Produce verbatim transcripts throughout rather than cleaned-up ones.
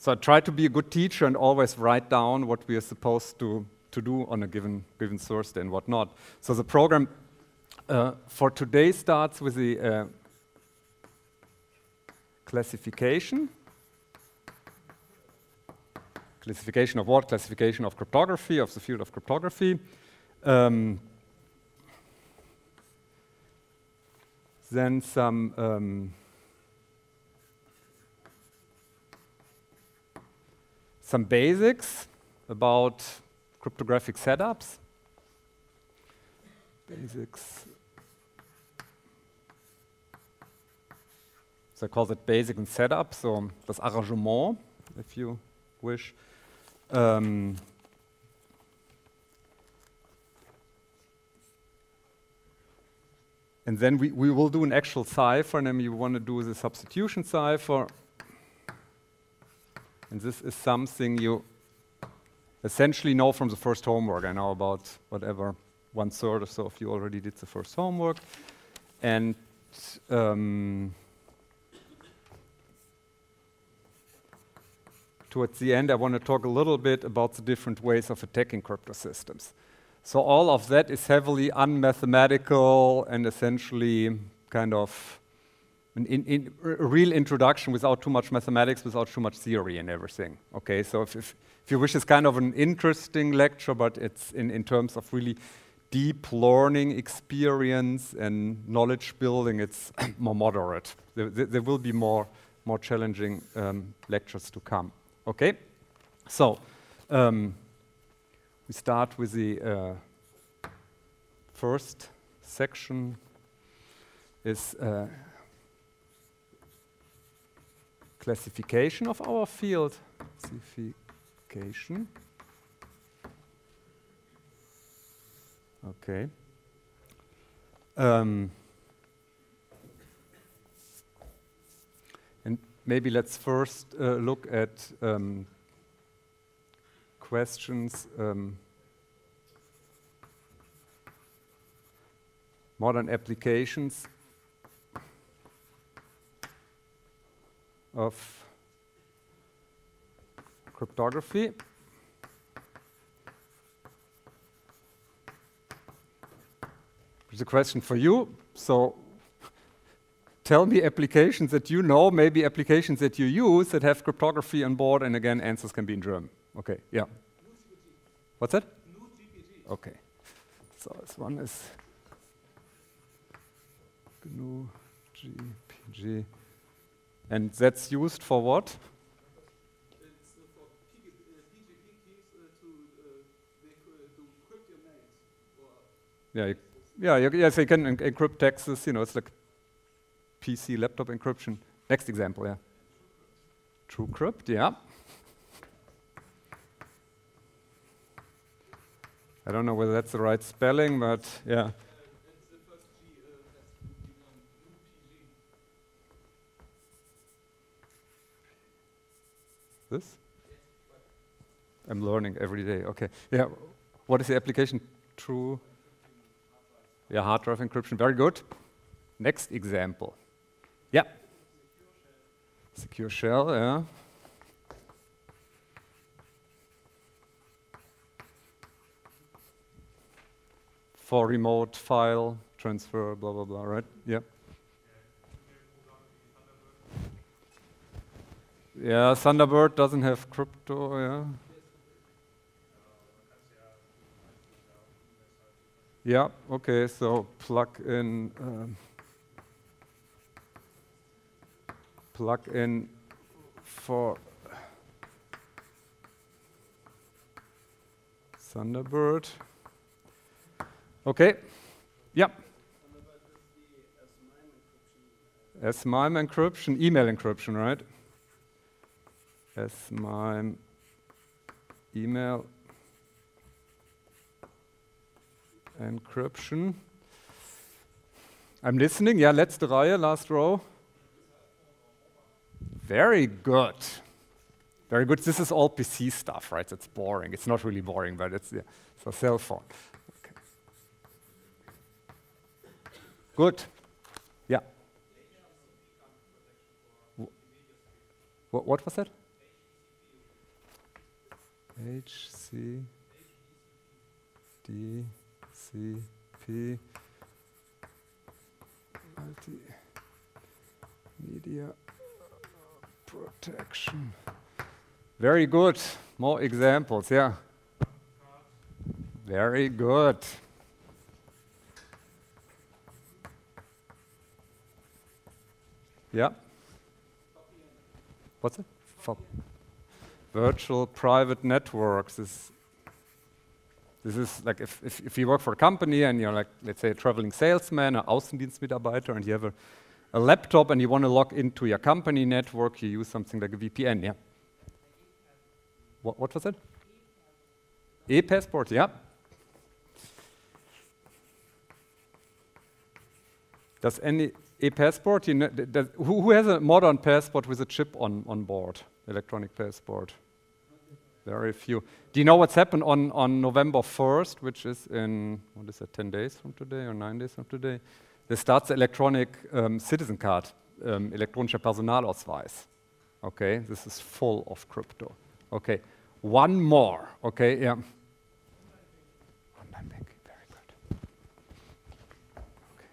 So I try to be a good teacher and always write down what we are supposed to, to do on a given, given Thursday and whatnot. So the program uh, for today starts with the uh, classification. Classification of what? Classification of cryptography, of the field of cryptography. Um, then some um, some basics about cryptographic setups. Basics. So I call it basic and setup, so das Arrangement, if you wish. Um, and then we, we will do an actual cipher, and then we want to do the substitution cipher. And this is something you essentially know from the first homework. I know about whatever, one third or so of you already did the first homework. And um, towards the end, I want to talk a little bit about the different ways of attacking crypto systems. So all of that is heavily unmathematical and essentially kind of an in, in, a real introduction without too much mathematics, without too much theory and everything. Okay, so if, if, if you wish, it's kind of an interesting lecture, but it's in, in terms of really deep learning experience and knowledge building, it's more moderate. There, there, there will be more, more challenging um, lectures to come. Okay, so um, we start with the uh, first section is uh, classification of our field. Classification. Okay. Um, and maybe let's first uh, look at um, questions. Um, modern applications of cryptography. Here's a question for you. So tell me applications that you know, maybe applications that you use that have cryptography on board, and again, answers can be in German. Okay, yeah. What's that? Okay. So this one is G N U G P G. And that's used for what? It's uh, for P G P keys uh, to, uh, make, uh, to encrypt your mails. Or Yeah, you, yeah, you, yes, you can en encrypt texts. You know, it's like P C laptop encryption. Next example, yeah. TrueCrypt, yeah. I don't know whether that's the right spelling, but yeah. it's the first G uh, has to be done. U P G. This? I'm learning every day. Okay. Yeah. What is the application? True. Yeah, hard drive encryption. Very good. Next example. Yeah. Secure shell. Yeah. For remote file transfer, blah blah blah. Right? Yeah. Yeah, Thunderbird doesn't have crypto, yeah. Yeah, okay, so plug in, um, plug in for Thunderbird. Okay, yeah. S MIME encryption, email encryption, right? S MIME email encryption. I'm listening. Yeah, letzte Reihe, last row. Very good. Very good. This is all P C stuff, right? It's boring. It's not really boring, but it's, yeah, it's a cell phone. Okay. Good. Yeah. Wh what was that? H C D C P Multimedia Protection. Very good. More examples, yeah. Very good. Yeah. What's it? For virtual private networks. This, this is like if, if, if you work for a company and you're like, let's say, a traveling salesman or Außendienstmitarbeiter, and you have a, a laptop and you want to log into your company network, you use something like a V P N, yeah? What, what was it? E-passport, yeah. Does any e-passport, you know, does, who, who has a modern passport with a chip on, on board, electronic passport? Very few. Do you know what's happened on, on November first, which is in, what is it, ten days from today or nine days from today? There starts the electronic um, citizen card, um, elektronischer Personalausweis. Okay, this is full of crypto. Okay, one more, okay, yeah. Online banking, very good. Okay.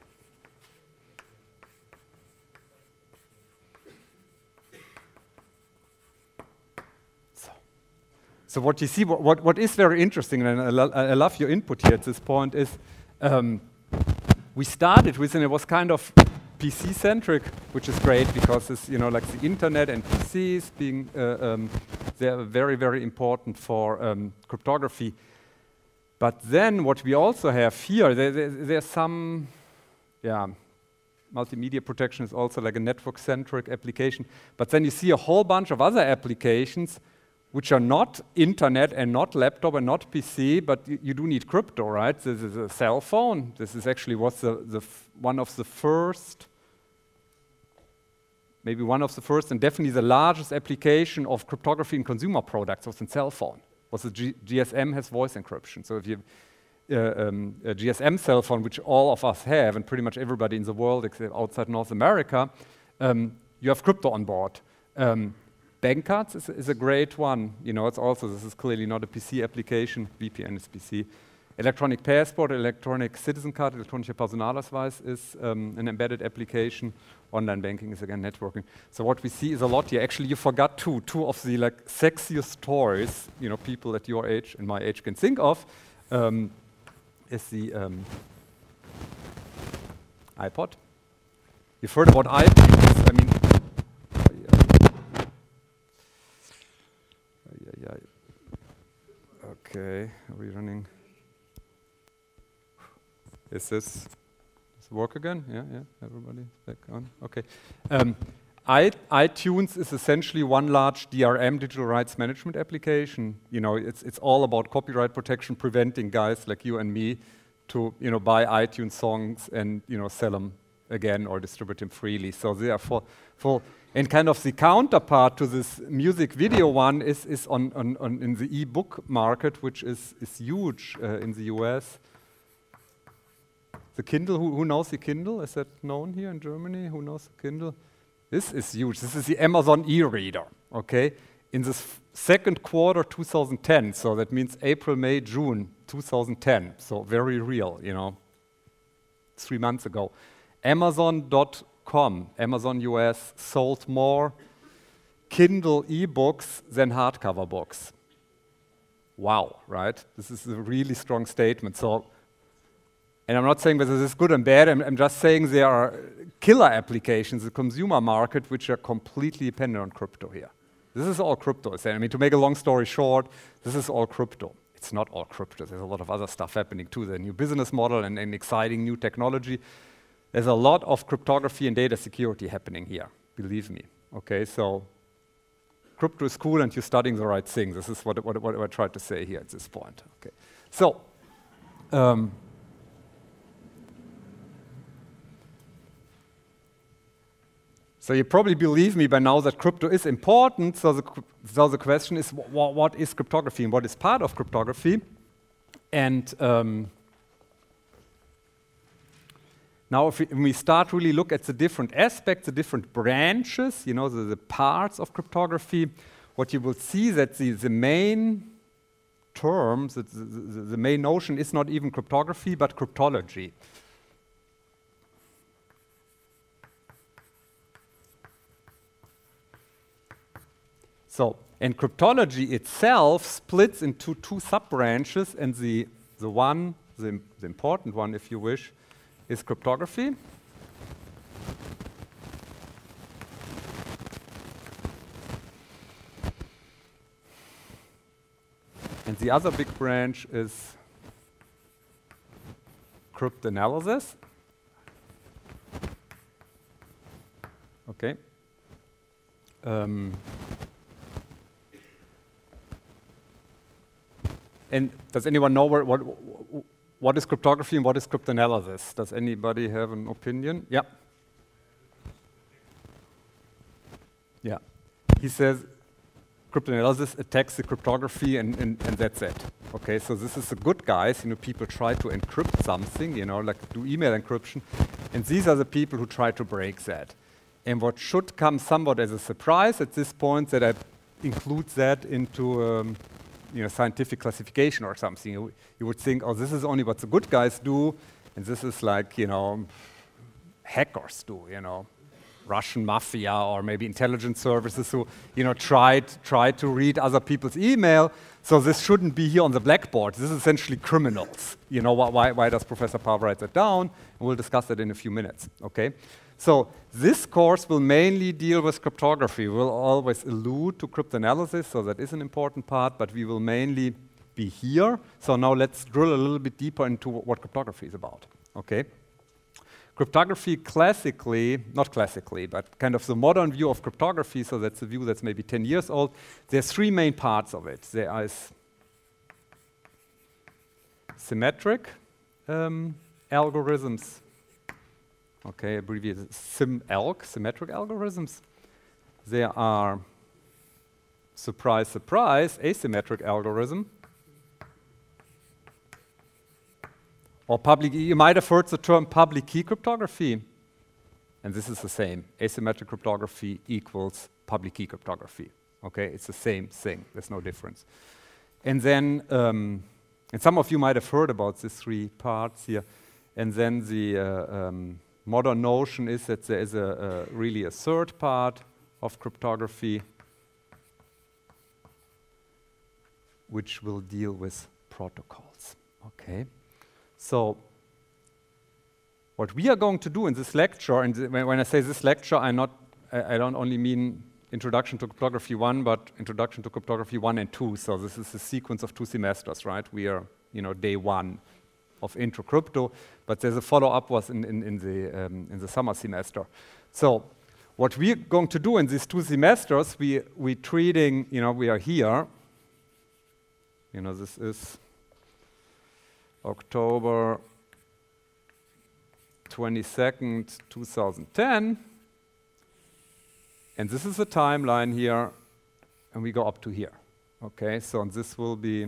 So, so what you see, what, what, what is very interesting, and I, lo I love your input here at this point, is um, we started with, and it was kind of P C-centric, which is great because it's, you know, like the internet and P Cs being, uh, um, they're very, very important for um, cryptography. But then what we also have here, there, there, there's some, yeah, multimedia protection is also like a network-centric application. But then you see a whole bunch of other applications which are not internet and not laptop and not P C, but you, you do need crypto, right? This is a cell phone. This is actually what's the, the f one of the first, maybe one of the first and definitely the largest application of cryptography in consumer products was in cell phone. Was the G GSM has voice encryption. So if you uh, um, a G S M cell phone, which all of us have, and pretty much everybody in the world except outside North America, um, you have crypto on board. Um, Bank cards is, is a great one. You know, it's also, this is clearly not a P C application. V P N is P C. Electronic passport, electronic citizen card, elektronischer Personalausweis is um, an embedded application. Online banking is again networking. So what we see is a lot here. Actually, you forgot two, two of the like sexiest toys, you know, people at your age and my age can think of, um, is the um, iPod. You've heard about iPods. I mean, okay, are we running? Is this, does it work again? Yeah, yeah, everybody back on. Okay. Um, I, iTunes is essentially one large D R M, digital rights management application. You know, it's it's all about copyright protection, preventing guys like you and me to, you know, buy iTunes songs and, you know, sell them again or distribute them freely. So they are for for. And kind of the counterpart to this music video one is, is on, on, on in the e-book market, which is, is huge uh, in the U S. The Kindle, who, who knows the Kindle? Is that known here in Germany? Who knows the Kindle? This is huge. This is the Amazon e-reader, okay? In the second quarter two thousand ten, so that means April, May, June two thousand ten, so very real, you know, three months ago. Amazon dot com, Amazon U S, sold more Kindle e-books than hardcover books. Wow, right? This is a really strong statement. So, and I'm not saying whether this is good and bad, I'm, I'm just saying there are killer applications, the consumer market, which are completely dependent on crypto here. This is all crypto. I mean, to make a long story short, this is all crypto. It's not all crypto. There's a lot of other stuff happening too, the new business model and, and exciting new technology. There's a lot of cryptography and data security happening here, believe me. Okay, so crypto is cool and you're studying the right thing. This is what, what, what I tried to say here at this point. Okay, so um, so you probably believe me by now that crypto is important. So the, so the question is, wh what is cryptography and what is part of cryptography? And um, now, if we, when we start really look at the different aspects, the different branches, you know, the, the parts of cryptography, what you will see that the, the main term, the, the, the main notion is not even cryptography, but cryptology. So, and cryptology itself splits into two sub-branches, and the, the one, the, the important one, if you wish, is cryptography. And the other big branch is cryptanalysis. Okay. Um, and does anyone know where, what, what is cryptography and what is cryptanalysis? Does anybody have an opinion? Yeah. Yeah. He says cryptanalysis attacks the cryptography and, and, and that's it. Okay, so this is the good guys, you know, people try to encrypt something, you know, like do email encryption, and these are the people who try to break that. And what should come somewhat as a surprise at this point that I include that into um, you know, scientific classification or something. You, you would think, oh, this is only what the good guys do, and this is like, you know, hackers do, you know. Russian mafia or maybe intelligence services who, you know, tried try to read other people's email. So this shouldn't be here on the blackboard. This is essentially criminals. You know, why, why does Professor Pav write that down? And we'll discuss that in a few minutes, okay? So this course will mainly deal with cryptography. We'll always allude to cryptanalysis, so that is an important part, but we will mainly be here. So now let's drill a little bit deeper into what cryptography is about, okay? Cryptography classically, not classically, but kind of the modern view of cryptography, so that's a view that's maybe ten years old, there's three main parts of it. There is symmetric um, algorithms, okay, abbreviated SymAlg, symmetric algorithms. There are, surprise, surprise, asymmetric algorithm. Or public, you might have heard the term public key cryptography. And this is the same. Asymmetric cryptography equals public key cryptography. Okay, it's the same thing. There's no difference. And then, um, and some of you might have heard about these three parts here. And then the uh, um, modern notion is that there is a, a really a third part of cryptography, which will deal with protocols. Okay. So what we are going to do in this lecture, and when, when I say this lecture, I'm not, I, I don't only mean Introduction to Cryptography one, but Introduction to Cryptography one and two. So this is a sequence of two semesters, right? We are, you know, day one of Intro Crypto, but there's a follow-up was in, in, in, the, um, in the summer semester. So what we're going to do in these two semesters, we, we're treating, you know, we are here. You know, this is October twenty-second, two thousand ten. And this is the timeline here, and we go up to here. Okay, so and this will be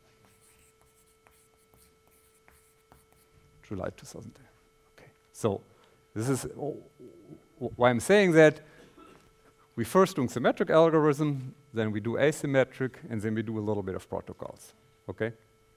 July two thousand ten. Okay, so this is oh, why I'm saying that. We first do symmetric algorithm, then we do asymmetric, and then we do a little bit of protocols. Okay.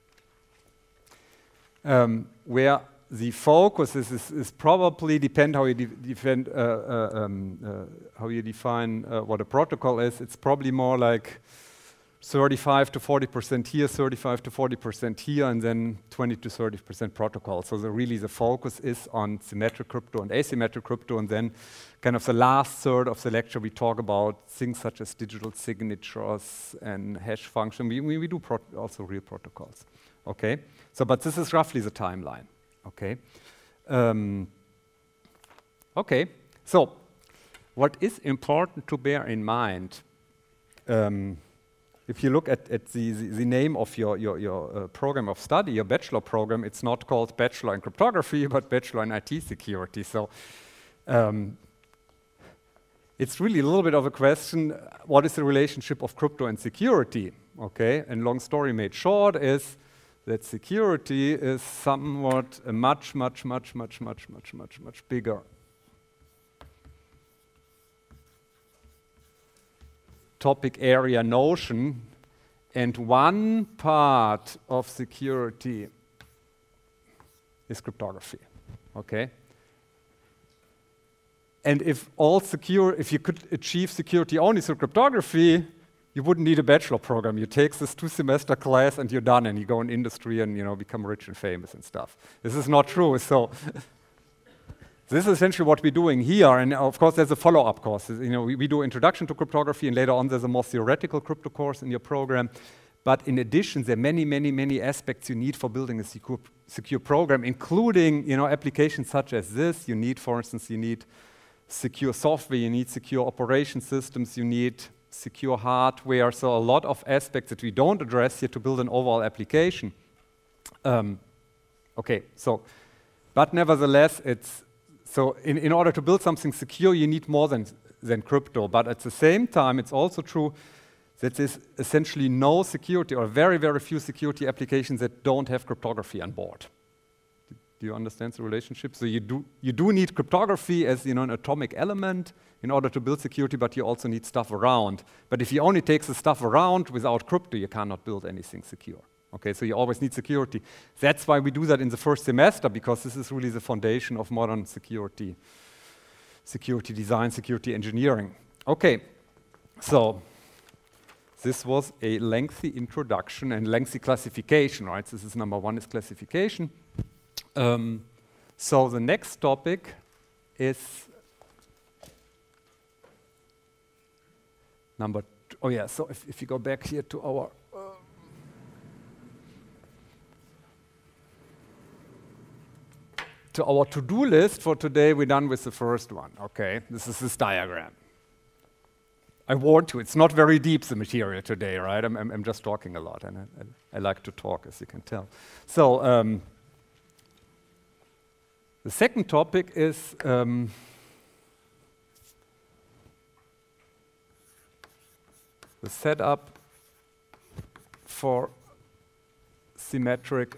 Um, where the focus is, is, is probably depend how you de defend, uh, uh, um, uh, how you define uh, what a protocol is. It's probably more like thirty-five to forty percent here, thirty-five to forty percent here, and then twenty to thirty percent protocol. So the really the focus is on symmetric crypto and asymmetric crypto, and then kind of the last third of the lecture we talk about things such as digital signatures and hash function. We, we, we do pro also real protocols. Okay, so but this is roughly the timeline. Okay, um, okay. So what is important to bear in mind, um, if you look at, at the, the, the name of your your, your uh, program of study, your bachelor program, it's not called Bachelor in Cryptography, but Bachelor in I T Security. So um, it's really a little bit of a question: what is the relationship of crypto and security? Okay, and long story made short is that security is somewhat a much, much, much, much, much, much, much, much bigger topic area notion, And one part of security is cryptography, okay? And if all secure, if you could achieve security only through cryptography, you wouldn't need a bachelor program. You take this two-semester class and you're done, and you go in industry and you know become rich and famous and stuff. This is not true. So this is essentially what we're doing here. And of course, there's a follow-up course. You know, we, we do introduction to cryptography, and later on there's a more theoretical crypto course in your program. But in addition, there are many, many, many aspects you need for building a secure, secure program, including you know applications such as this. You need, for instance, you need secure software, you need secure operation systems, you need secure hardware, so a lot of aspects that we don't address here to build an overall application. Um, okay, so, but nevertheless, it's, so in, in order to build something secure, you need more than, than crypto, but at the same time, it's also true that there's essentially no security, or very, very few security applications that don't have cryptography on board. Do you understand the relationship? So you do, you do need cryptography as you know, an atomic element in order to build security, but you also need stuff around. But if you only take the stuff around without crypto, you cannot build anything secure. Okay, so you always need security. That's why we do that in the first semester, because this is really the foundation of modern security, security design, security engineering. Okay, so this was a lengthy introduction and lengthy classification, right? This is number one is classification. Um, so the next topic is number two. Oh yeah, so if, if you go back here to our uh, to our to-do list for today, we're done with the first one. Okay, this is this diagram. I warned you, it's not very deep, the material today, right? I'm, I'm, I'm just talking a lot, and I, I, I like to talk, as you can tell. So. Um, The second topic is um, the setup for symmetric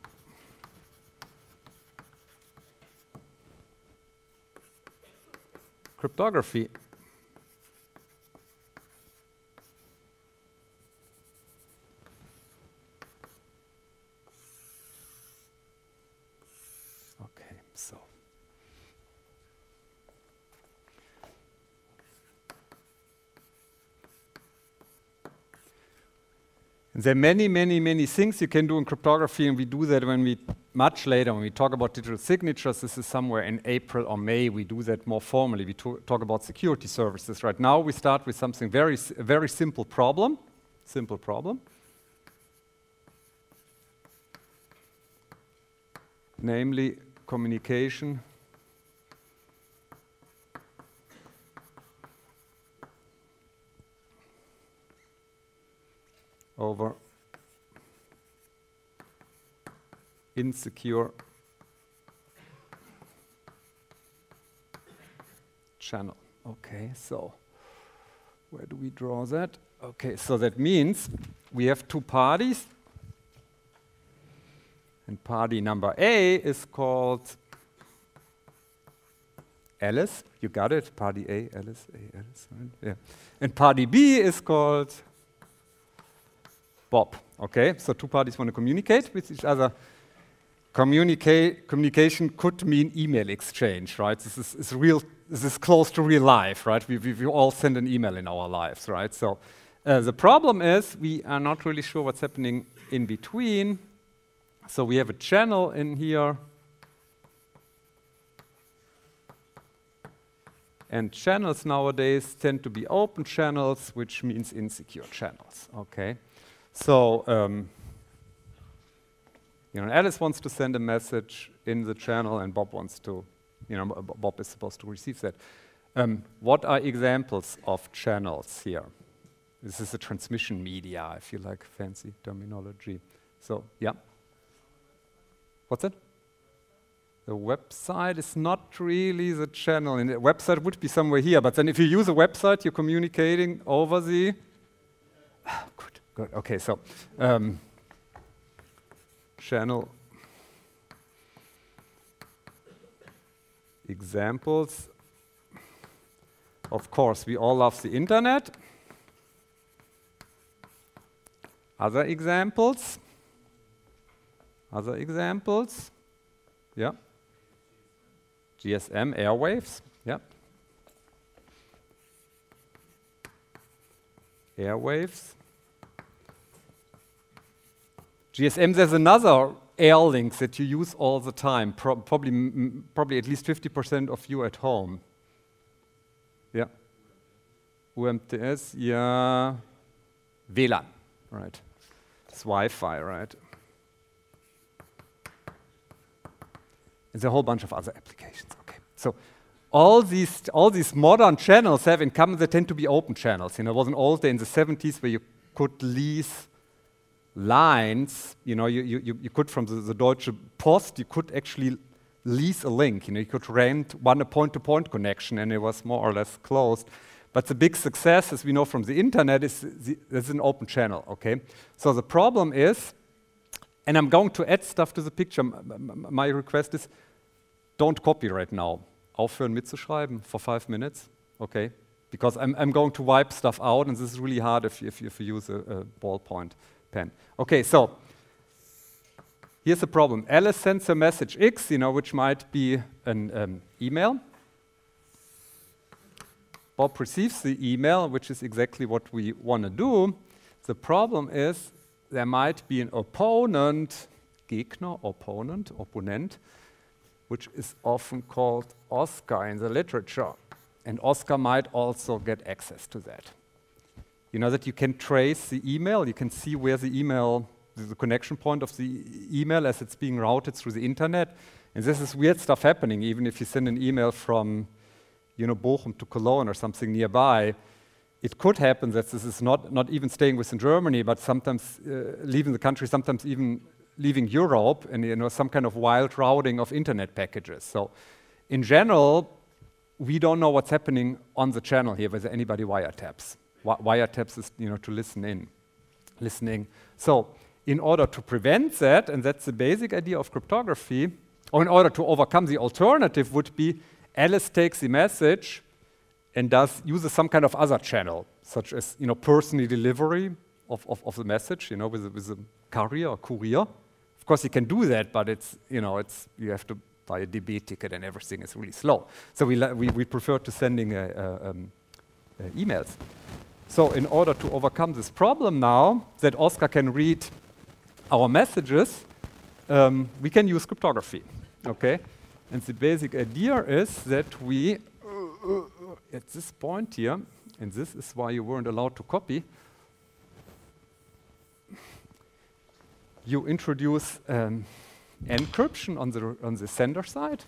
cryptography. So, and there are many, many, many things you can do in cryptography, and we do that when we, much later, when we talk about digital signatures. This is somewhere in April or May. We do that more formally. We talk about security services. Right now, we start with something very, a very simple problem. Simple problem. Namely, communication over insecure channel. Okay, so where do we draw that? Okay, so that means we have two parties. And party number A is called Alice. You got it? Party A, Alice, A, Alice. Right? Yeah. And party B is called Bob. Okay, so two parties want to communicate with each other. Communicate, communication could mean email exchange, right? This is, is real. This is close to real life, right? We, we, we all send an email in our lives, right? So uh, the problem is we are not really sure what's happening in between. So we have a channel in here, and channels nowadays tend to be open channels, which means insecure channels. Okay, so um, you know, Alice wants to send a message in the channel, and Bob wants to, you know, Bob is supposed to receive that. Um, what are examples of channels here? This is a transmission media. I feel like fancy terminology. So yeah. What's it? The website is not really the channel. And the website would be somewhere here. But then if you use a website, you're communicating over the... Ah, good, good. Okay, so um, channel examples. Of course, we all love the internet. Other examples? Other examples? Yeah. G S M airwaves. Yeah. Airwaves. G S M, there's another air link that you use all the time, Pro probably, m probably at least fifty percent of you at home. Yeah. U M T S, yeah. W L A N, right. It's Wi-Fi, right. There's a whole bunch of other applications, okay. So all these, all these modern channels have in common, they tend to be open channels. You know, it was an old day in the seventies where you could lease lines, you know, you, you, you could from the, the Deutsche Post, you could actually lease a link, you know, you could rent one a point-to-point connection and it was more or less closed. But the big success, as we know from the internet, is the, there's an open channel, okay? So the problem is, and I'm going to add stuff to the picture, M my request is, don't copy right now. Aufhören mitzuschreiben for five minutes, okay? Because I'm, I'm going to wipe stuff out and this is really hard if you, if you, if you use a, a ballpoint pen. Okay, so here's the problem. Alice sends a message X, you know, which might be an um, email. Bob receives the email, which is exactly what we want to do. The problem is there might be an opponent, Gegner, opponent, opponent, which is often called Oscar in the literature. And Oscar might also get access to that. You know that you can trace the email, you can see where the email, the connection point of the email as it's being routed through the internet. And this is weird stuff happening, even if you send an email from, you know, Bochum to Cologne or something nearby. It could happen that this is not, not even staying within Germany, but sometimes uh, leaving the country, sometimes even leaving Europe, and you know, some kind of wild routing of internet packages. So in general, we don't know what's happening on the channel here, whether anybody wiretaps. Wiretaps is, you know, to listen in, listening. So in order to prevent that, and that's the basic idea of cryptography, or in order to overcome, the alternative would be Alice takes the message and does uses some kind of other channel, such as, you know, personal delivery of, of, of the message, you know, with a, with a carrier or courier. Of course, you can do that, but it's, you know, it's you have to buy a D B ticket and everything is really slow. So we we, we prefer to sending uh, uh, um, uh, emails. So in order to overcome this problem now, that Oscar can read our messages, um, we can use cryptography, okay? And the basic idea is that we, uh, at this point here, and this is why you weren't allowed to copy, you introduce um, encryption on the, on the sender side.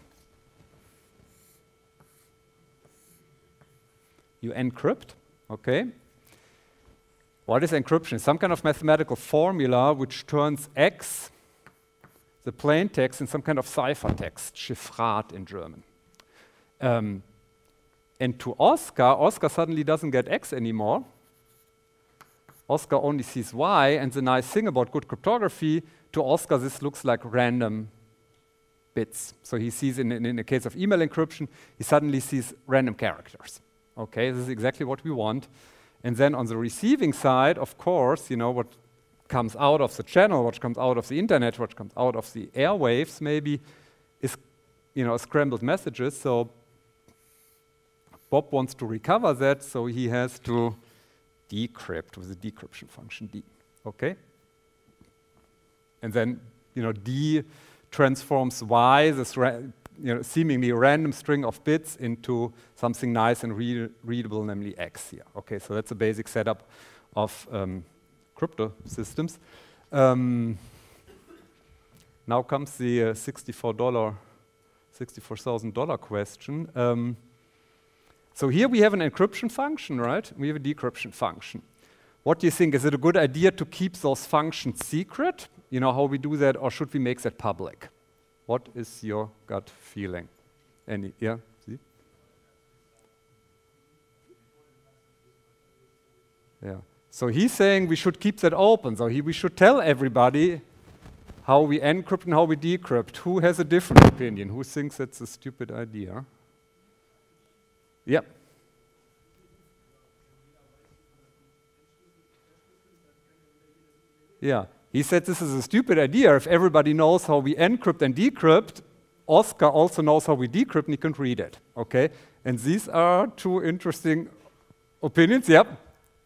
You encrypt, okay? What is encryption? Some kind of mathematical formula which turns X, the plain text, in some kind of ciphertext, Chiffrat in German. Um, and to Oscar, Oscar suddenly doesn't get X anymore. Oscar only sees Y, and the nice thing about good cryptography, to Oscar this looks like random bits. So he sees, in, in, in the case of email encryption, he suddenly sees random characters. Okay, this is exactly what we want. And then on the receiving side, of course, you know, what comes out of the channel, what comes out of the internet, what comes out of the airwaves maybe is, you know, scrambled messages. So Bob wants to recover that, so he has to decrypt with the decryption function D, okay? And then, you know, D transforms Y, this ra you know, seemingly random string of bits, into something nice and read readable, namely X here. Okay, so that's a basic setup of um, crypto systems. Um, now comes the uh, sixty-four thousand dollar question. Um, so here we have an encryption function, right? We have a decryption function. What do you think? Is it a good idea to keep those functions secret? You know how we do that, or should we make that public? What is your gut feeling? Any, yeah? See? Yeah. So he's saying we should keep that open. So he, we should tell everybody how we encrypt and how we decrypt. Who has a different opinion? Who thinks that's a stupid idea? Yeah. Yeah, he said this is a stupid idea. If everybody knows how we encrypt and decrypt, Oscar also knows how we decrypt and he can read it, okay? And these are two interesting opinions, yep.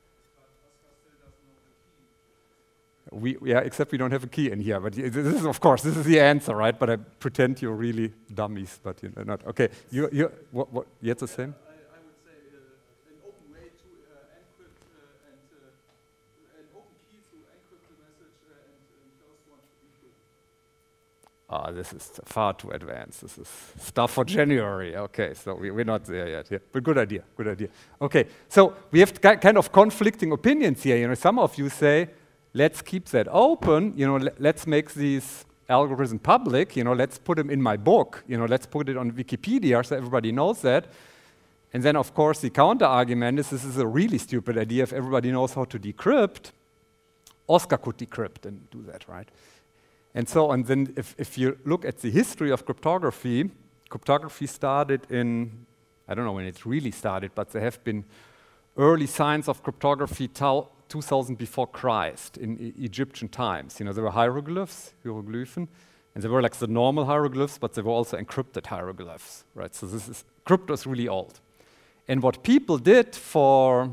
We, yeah, except we don't have a key in here, but this is, of course, this is the answer, right? But I pretend you're really dummies, but you're not. Okay, you, you, what, what, you had the same? I, I would say uh, an open way to uh, encrypt uh, and uh, an open key to encrypt the message uh, and an closed one to decrypt. Ah, this is far too advanced. This is stuff for January. Okay, so we, we're not there yet. Yeah. But good idea, good idea. Okay, so we have kind of conflicting opinions here. You know, some of you say, let's keep that open, you know, let's make these algorithms public, you know, let's put them in my book, you know, let's put it on Wikipedia so everybody knows that. And then, of course, the counter argument is this is a really stupid idea. If everybody knows how to decrypt, Oscar could decrypt and do that, right? And so, and then if, if you look at the history of cryptography, cryptography started in, I don't know when it really started, but there have been early signs of cryptography two thousand before Christ in e Egyptian times. You know, there were hieroglyphs, hieroglyphen, and they were like the normal hieroglyphs, but they were also encrypted hieroglyphs, right? So this is, crypto is really old. And what people did for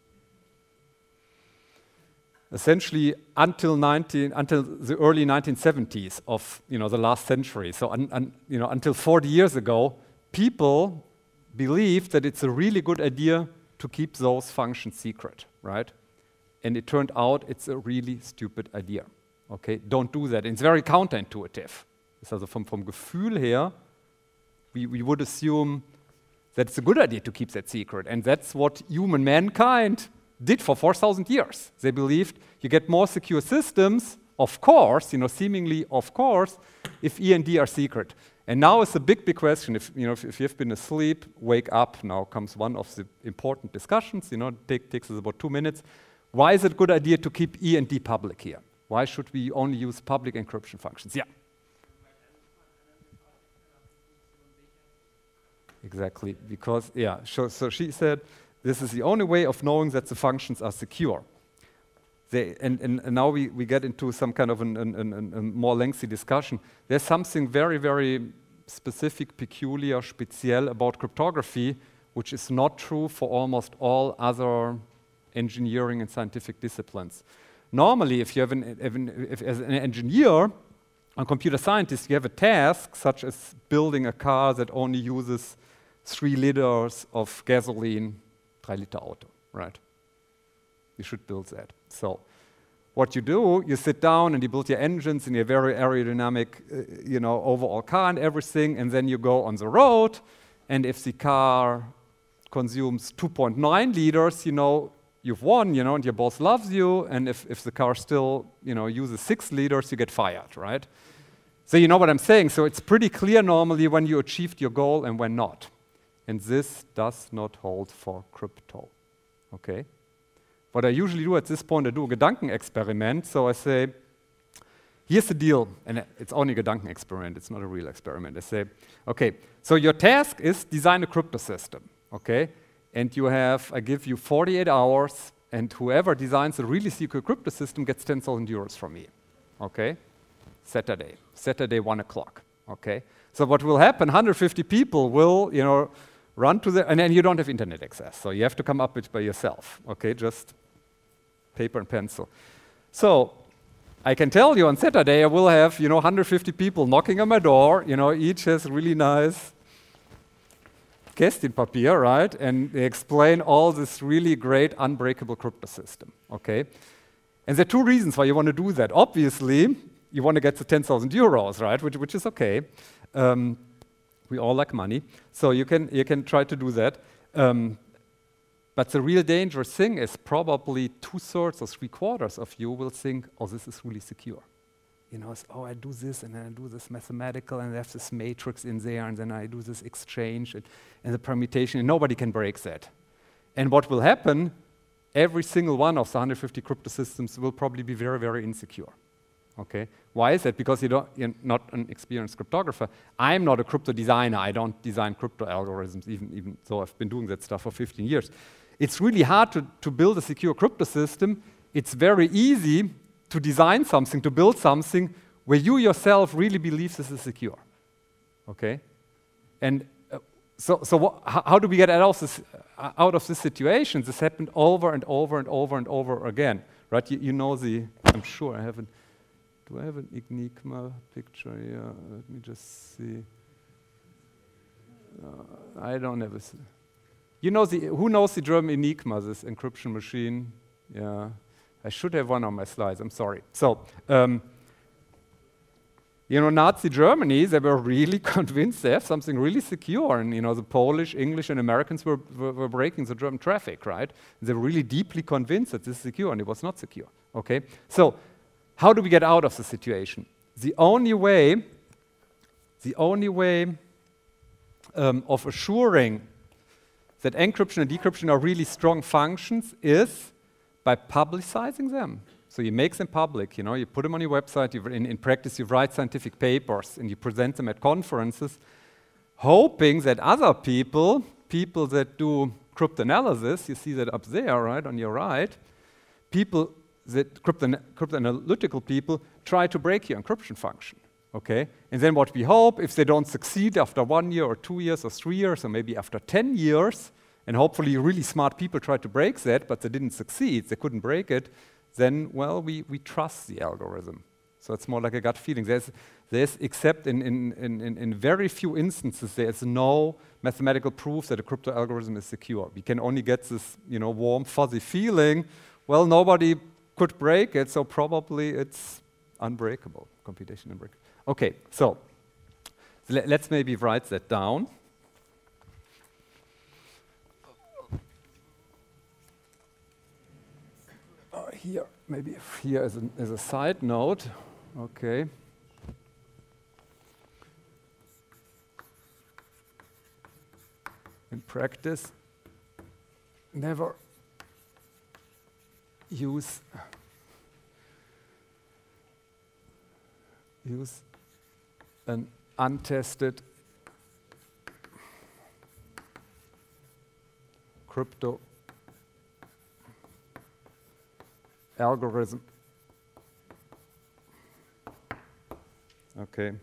essentially until nineteen, until the early nineteen seventies of, you know, the last century, so un, un, you know, until forty years ago, people believed that it's a really good idea to keep those functions secret, right? And it turned out it's a really stupid idea. Okay, don't do that. And it's very counterintuitive. So from, from Gefühl her, we, we would assume that it's a good idea to keep that secret. And that's what human mankind did for four thousand years. They believed you get more secure systems, of course, you know, seemingly of course, if E and D are secret. And now it's a big, big question. If, you know, if, if you've been asleep, wake up. Now comes one of the important discussions. You know, take, takes us about two minutes. Why is it a good idea to keep E and D public here? Why should we only use public encryption functions? Yeah. Exactly, because, yeah, so, so she said, this is the only way of knowing that the functions are secure. They, and, and, and now we, we get into some kind of an, an, an, a more lengthy discussion. There's something very, very specific, peculiar, speziell about cryptography, which is not true for almost all other engineering and scientific disciplines. Normally, if you have an, if an, if as an engineer, a computer scientist, you have a task such as building a car that only uses three liters of gasoline, drei Liter Auto, right? You should build that. So what you do, you sit down and you build your engines in your very aerodynamic, uh, you know, overall car and everything, and then you go on the road, and if the car consumes two point nine liters, you know, you've won, you know, and your boss loves you, and if, if the car still, you know, uses six liters, you get fired, right? So you know what I'm saying? So it's pretty clear normally when you achieved your goal and when not. And this does not hold for crypto, okay? What I usually do at this point, I do a Gedankenexperiment, so I say, here's the deal, and it's only a Gedankenexperiment, it's not a real experiment. I say, okay, so your task is design a crypto system, okay? And you have, I give you forty-eight hours, and whoever designs a really secret crypto system gets ten thousand euros from me, okay? Saturday, Saturday, one o'clock, okay? So what will happen, one hundred fifty people will, you know, run to the, and then you don't have internet access, so you have to come up with it by yourself, okay? Just paper and pencil. So I can tell you on Saturday I will have, you know, one hundred fifty people knocking on my door, you know, each has really nice Kästchenpapier, right? And they explain all this really great unbreakable crypto system, okay? And there are two reasons why you want to do that. Obviously, you want to get the ten thousand euros, right? Which, which is okay. Um, we all like money, so you can, you can try to do that. Um, but the real dangerous thing is probably two-thirds or three-quarters of you will think, oh, this is really secure. You know, it's, oh, I do this, and then I do this mathematical, and I have this matrix in there, and then I do this exchange, and, and the permutation, and nobody can break that. And what will happen, every single one of the one hundred fifty crypto systems will probably be very, very insecure. Okay? Why is that? Because you don't, you're not an experienced cryptographer. I'm not a crypto designer. I don't design crypto algorithms, even, even though I've been doing that stuff for fifteen years. It's really hard to, to build a secure crypto system. It's very easy to design something, to build something where you yourself really believe this is secure. Okay? And uh, so, so what, how, how do we get out of this, uh, out of this situation? This happened over and over and over and over again, right? You, you know the, I'm sure I have an, do I have an Enigma picture here? Let me just see. Uh, I don't have a, you know the, who knows the German Enigma, this encryption machine? Yeah, I should have one on my slides, I'm sorry. So, um, you know, Nazi Germany, they were really convinced they have something really secure. And, you know, the Polish, English, and Americans were, were, were breaking the German traffic, right? They were really deeply convinced that this is secure, and it was not secure, okay? So, how do we get out of the situation? The only way, the only way um, of assuring that encryption and decryption are really strong functions is by publicizing them. So you make them public, you know, you put them on your website, you, in, in practice you write scientific papers and you present them at conferences, hoping that other people, people that do cryptanalysis, you see that up there, right, on your right, people that, crypto cryptanalytical people, try to break your encryption function, okay? And then what we hope, if they don't succeed after one year or two years or three years or maybe after ten years, and hopefully really smart people try to break that, but they didn't succeed, they couldn't break it, then, well, we, we trust the algorithm. So it's more like a gut feeling. There's, there's except in, in, in, in very few instances, there's no mathematical proof that a crypto algorithm is secure. We can only get this, you know, warm, fuzzy feeling, well, nobody could break it, so probably it's unbreakable, computation unbreakable. Okay, so let, let's maybe write that down. Here, maybe here as, an, as a side note, okay. In practice, never use use an untested crypto algorithm. Okay.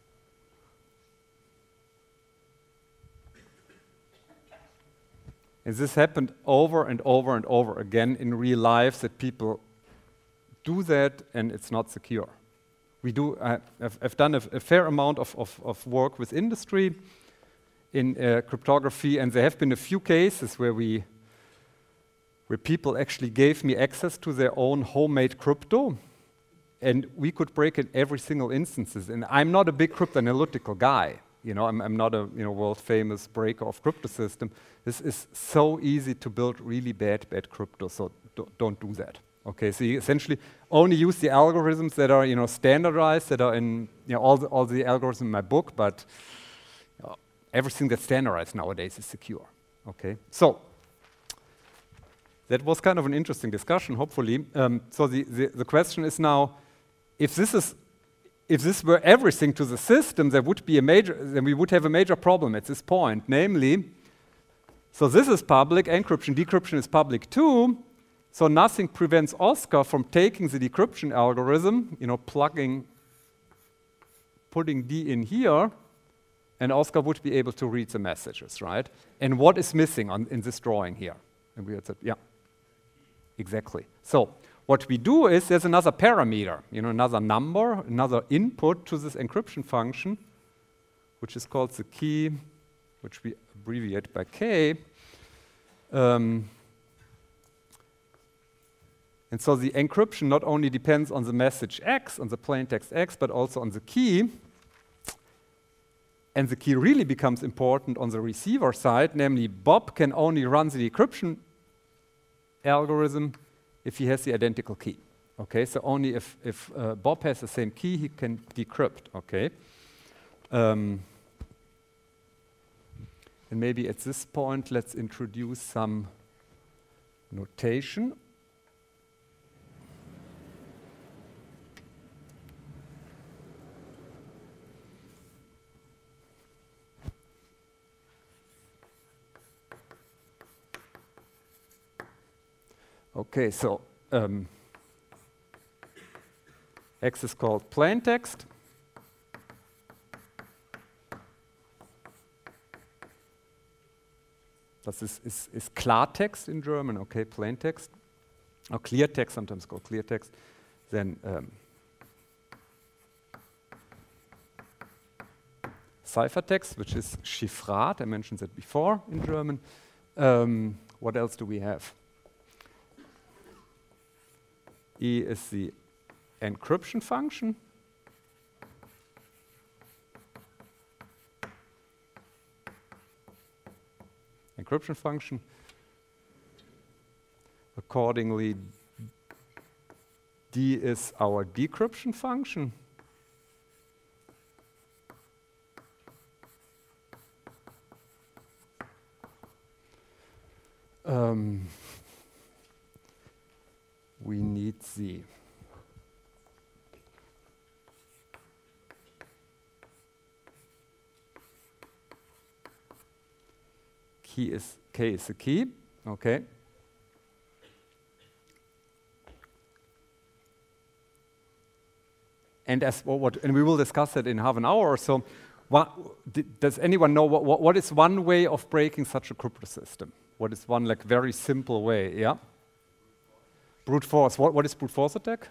And this happened over and over and over again in real life, that people do that and it's not secure. We do, uh, I've, I've done a, a fair amount of, of, of work with industry in uh, cryptography, and there have been a few cases where we where people actually gave me access to their own homemade crypto, and we could break it every single instances. And I'm not a big cryptanalytical guy. You know, I'm, I'm not a you know world famous breaker of crypto system. This is so easy to build really bad, bad crypto. So do, don't do that. Okay, so you essentially only use the algorithms that are you know standardized, that are in you know all the all the algorithms in my book, but you know, everything that's standardized nowadays is secure. Okay, so. That was kind of an interesting discussion, hopefully. Um, so the, the, the question is now, if this is, if this were everything to the system, there would be a major, then we would have a major problem at this point. Namely, so this is public, encryption, decryption is public too. So nothing prevents Oscar from taking the decryption algorithm, you know, plugging, putting D in here, and Oscar would be able to read the messages, right? And what is missing on, in this drawing here? And we had said, yeah. Exactly. So what we do is there's another parameter, you know, another number, another input to this encryption function, which is called the key, which we abbreviate by K. Um, and so the encryption not only depends on the message X, on the plaintext X, but also on the key. And the key really becomes important on the receiver side, namely Bob can only run the decryption algorithm if he has the identical key. Okay, so only if, if uh, Bob has the same key, he can decrypt, okay? Um, and maybe at this point, let's introduce some notation. Okay, so um, X is called plain text. Das ist, ist, ist Klartext in German, okay, plain text. Or clear text, sometimes called clear text. Then um, ciphertext, which is Chiffrat. I mentioned that before in German. Um, what else do we have? E is the encryption function. Encryption function. Accordingly, D is our decryption function. Um, we need the key is K is the key, okay. And as well, what, and we will discuss that in half an hour or so. What, does anyone know what, what, what is one way of breaking such a crypto system? What is one like very simple way? Yeah. Brute force. What, what is brute force attack?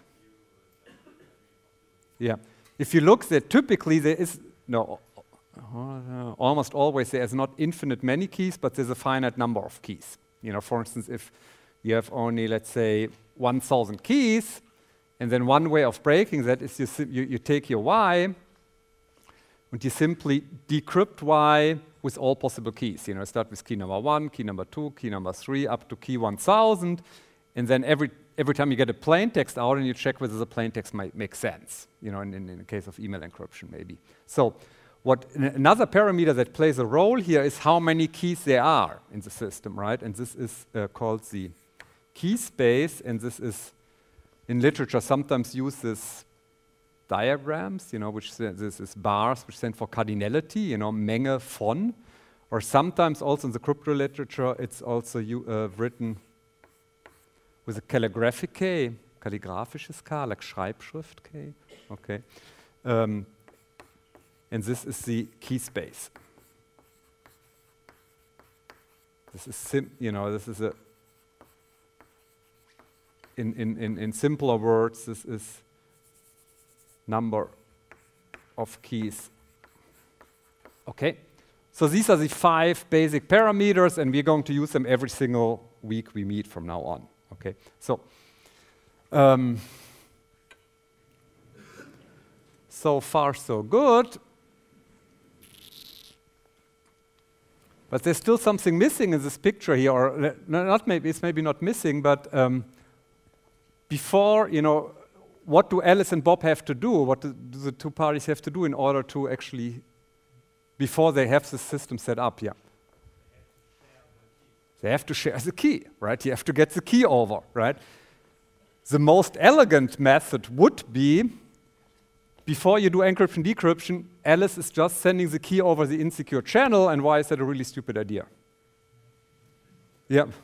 Yeah. If you look there, typically there is no. Uh, almost always there is not infinite many keys, but there's a finite number of keys. You know, for instance, if you have only, let's say, one thousand keys, and then one way of breaking that is you, you, you take your Y, and you simply decrypt Y with all possible keys. You know, start with key number one, key number two, key number three, up to key one thousand, and then every every time you get a plain text out, and you check whether the plain text might make sense. You know, in, in, in the case of email encryption, maybe. So. What another parameter that plays a role here is how many keys there are in the system, right? And this is uh, called the key space, and this is, in literature, sometimes uses diagrams, you know, which this is bars, which stand for cardinality, you know, Menge von, or sometimes also in the crypto literature, it's also uh, written with a calligraphic K, kalligraphisches K, like Schreibschrift K, okay. Um, And this is the key space. This is sim you know, this is a in, in, in, in simpler words, this is number of keys. Okay. So these are the five basic parameters, and we're going to use them every single week we meet from now on. Okay. So um, so far so good. But there's still something missing in this picture here, or not maybe, it's maybe not missing, but um, before, you know, what do Alice and Bob have to do? What do, do the two parties have to do in order to actually, before they have the system set up? Yeah. They have to share the key, right? You have to get the key over, right? The most elegant method would be, before you do encryption, decryption, Alice is just sending the key over the insecure channel, and why is that a really stupid idea? Yeah.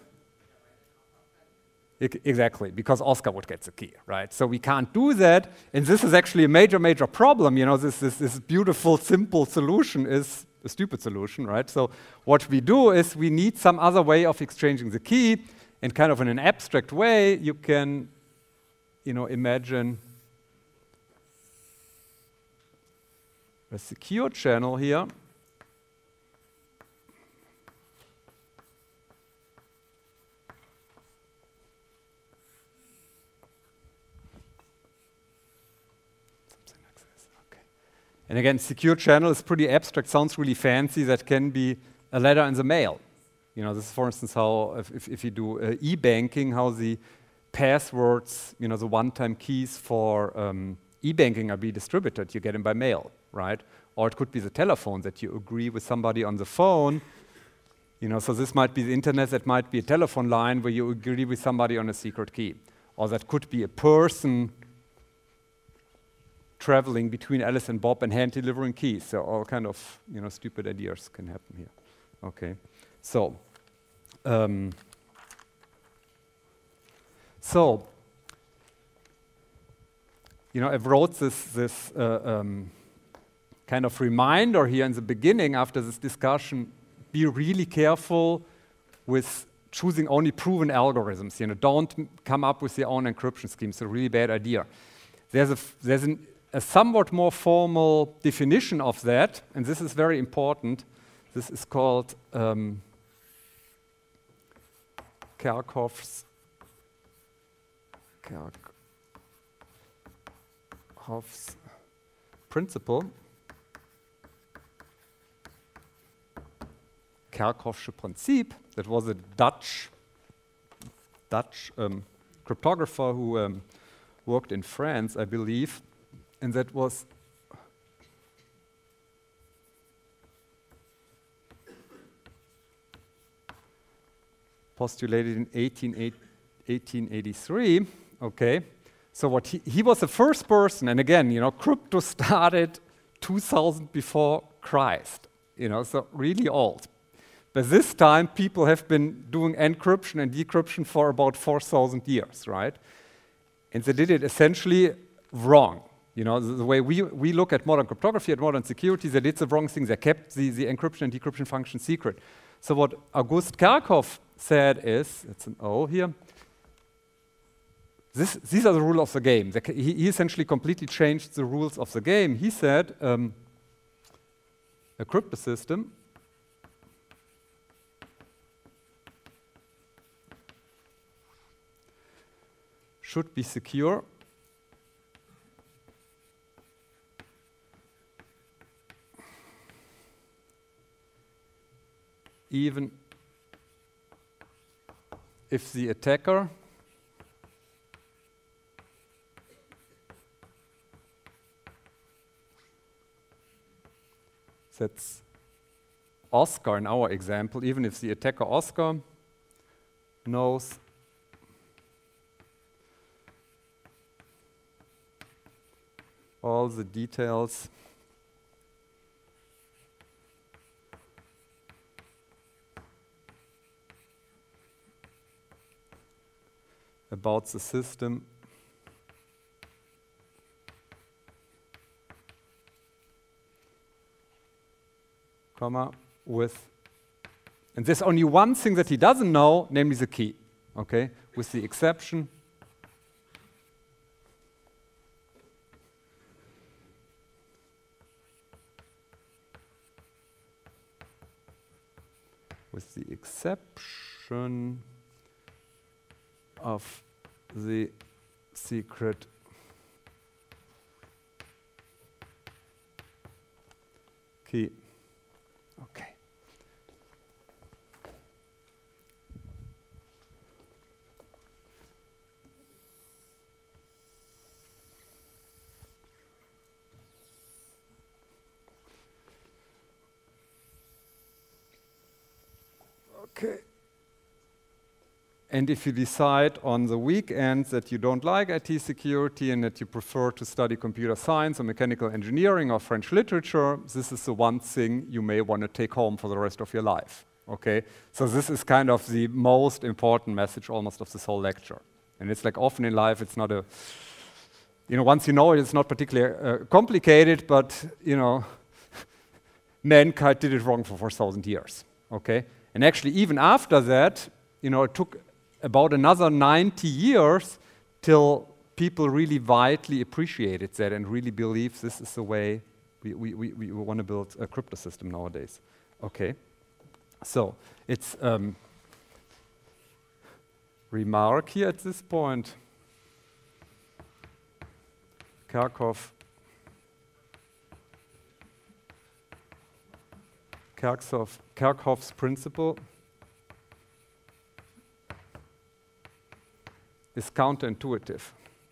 I exactly, because Oscar would get the key, right? So we can't do that, and this is actually a major, major problem. You know, this, this, this beautiful, simple solution is a stupid solution, right? So what we do is we need some other way of exchanging the key, and kind of in an abstract way, you can, you know, imagine a secure channel here. Something like this. Okay. And again, secure channel is pretty abstract, sounds really fancy. That can be a letter in the mail. You know, this is, for instance, how if, if, if you do uh, e-banking, how the passwords, you know, the one-time keys for um, e-banking are being distributed. You get them by mail, right? Or it could be the telephone, that you agree with somebody on the phone. You know, so this might be the internet, that might be a telephone line where you agree with somebody on a secret key. Or that could be a person traveling between Alice and Bob and hand delivering keys. So all kind of, you know, stupid ideas can happen here. Okay, so um, so you know, I wrote this, this uh, um, kind of reminder here in the beginning after this discussion, be really careful with choosing only proven algorithms. You know, don't m- come up with your own encryption scheme. It's a really bad idea. There's a, f- there's an, a somewhat more formal definition of that, and this is very important. This is called um, Kerckhoffs, Kerckhoffs principle. Kerckhoffsche Prinzip. That was a Dutch Dutch um, cryptographer who um, worked in France, I believe, and that was postulated in eighteen eighty-three. Okay, so what he, he was the first person, and again, you know, crypto started two thousand before Christ. You know, so really old. By this time, people have been doing encryption and decryption for about four thousand years, right? And they did it essentially wrong. You know, the, the way we, we look at modern cryptography, at modern security, they did the wrong thing. They kept the, the encryption and decryption function secret. So what August Kerckhoff said is, it's an O here, this, these are the rules of the game. The, he, he essentially completely changed the rules of the game. He said, um, a crypto system should be secure even if the attacker that's Oscar in our example, even if the attacker Oscar knows all the details about the system comma with, and there's only one thing that he doesn't know, namely the key, okay, with the exception with the exception of the secret key. Okay. Okay. And if you decide on the weekend that you don't like I T security and that you prefer to study computer science or mechanical engineering or French literature, this is the one thing you may want to take home for the rest of your life. Okay? So this is kind of the most important message almost of this whole lecture. And it's like often in life, it's not a, you know, once you know it, it's not particularly uh, complicated, but, you know, mankind did it wrong for four thousand years. Okay? And actually, even after that, you know, it took about another ninety years till people really vitally appreciated that and really believe this is the way we, we, we, we want to build a crypto system nowadays. Okay, so it's um, remark here at this point. Kerckhoff, Kerckhoff, Kerckhoff's principle is counterintuitive.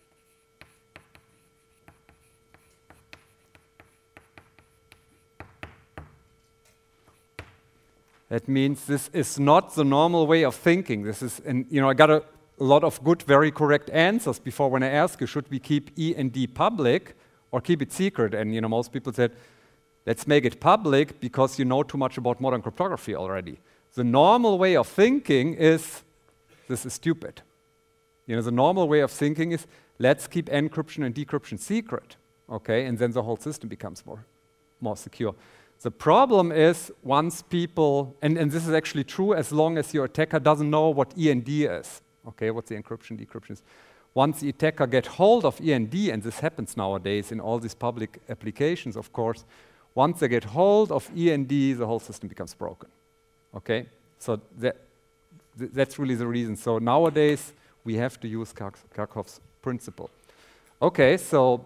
That means this is not the normal way of thinking. This is, and you know, I got a, a lot of good, very correct answers before when I asked you, should we keep E and D public or keep it secret? And you know, most people said, let's make it public because you know too much about modern cryptography already. The normal way of thinking is, this is stupid. You know, the normal way of thinking is, let's keep encryption and decryption secret, okay? And then the whole system becomes more, more secure. The problem is once people, and, and this is actually true as long as your attacker doesn't know what E N D is, okay, what the encryption, decryption is. Once the attacker get hold of E N D, and this happens nowadays in all these public applications, of course, once they get hold of E N D, the whole system becomes broken, okay? So that, th that's really the reason. So nowadays, we have to use Kerckhoffs's principle. Okay, so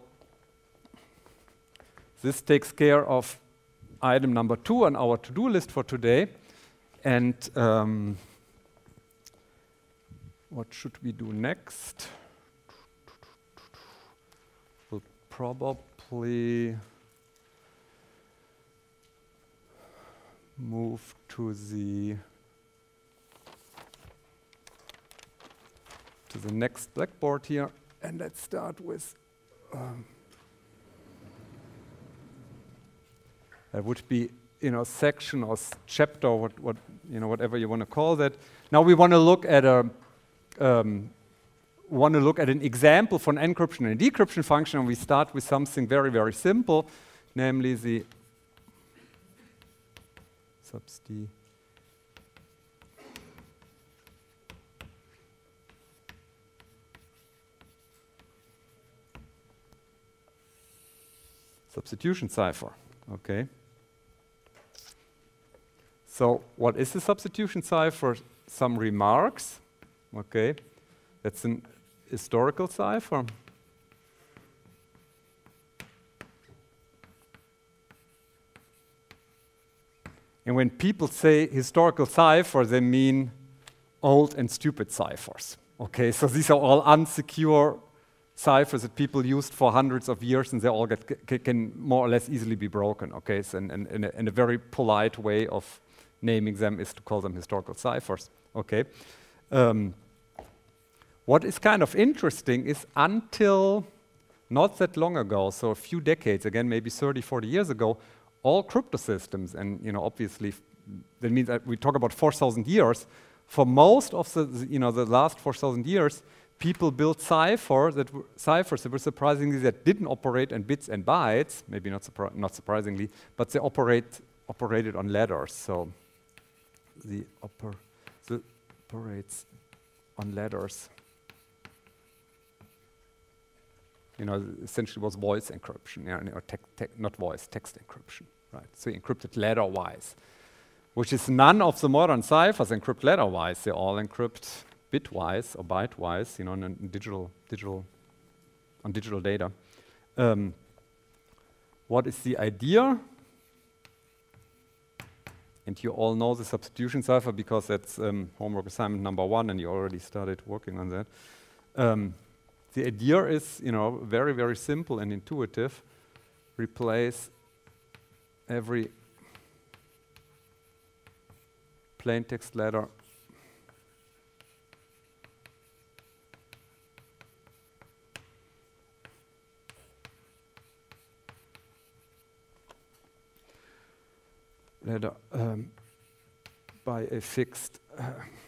this takes care of item number two on our to-do list for today. And um, what should we do next? We'll probably move to the to the next Blackboard here, and let's start with um, that would be, you know, section or chapter, what, what, you know, whatever you want to call that. Now we want to look at a, um, want to look at an example for an encryption and decryption function, and we start with something very, very simple, namely the substitution. Substitution cipher, okay. So what is the substitution cipher? Some remarks, okay. That's an historical cipher. And when people say historical cipher, they mean old and stupid ciphers, okay. So these are all unsecure ciphers that people used for hundreds of years, and they all get, can more or less easily be broken, okay? So and, and, and, a, and a very polite way of naming them is to call them historical ciphers, okay? Um, what is kind of interesting is until not that long ago, so a few decades, again, maybe thirty, forty years ago, all crypto systems, and you know, obviously, that means that we talk about four thousand years, for most of the, you know, the last four thousand years, people built cipher that were, ciphers that were surprisingly that didn't operate on bits and bytes, maybe not, surpri not surprisingly, but they operate operated on letters. So the, oper the operates on letters. You know, essentially was voice encryption, you know, or te te not voice, text encryption, right? So encrypted letter-wise, which is none of the modern ciphers encrypt letter-wise. They all encrypt bitwise or bytewise, you know, on digital, digital, on digital data. Um, what is the idea? And you all know the substitution cipher because that's um, homework assignment number one, and you already started working on that. Um, the idea is, you know, very, very simple and intuitive. Replace every plain text letter letter um, by a fixed uh,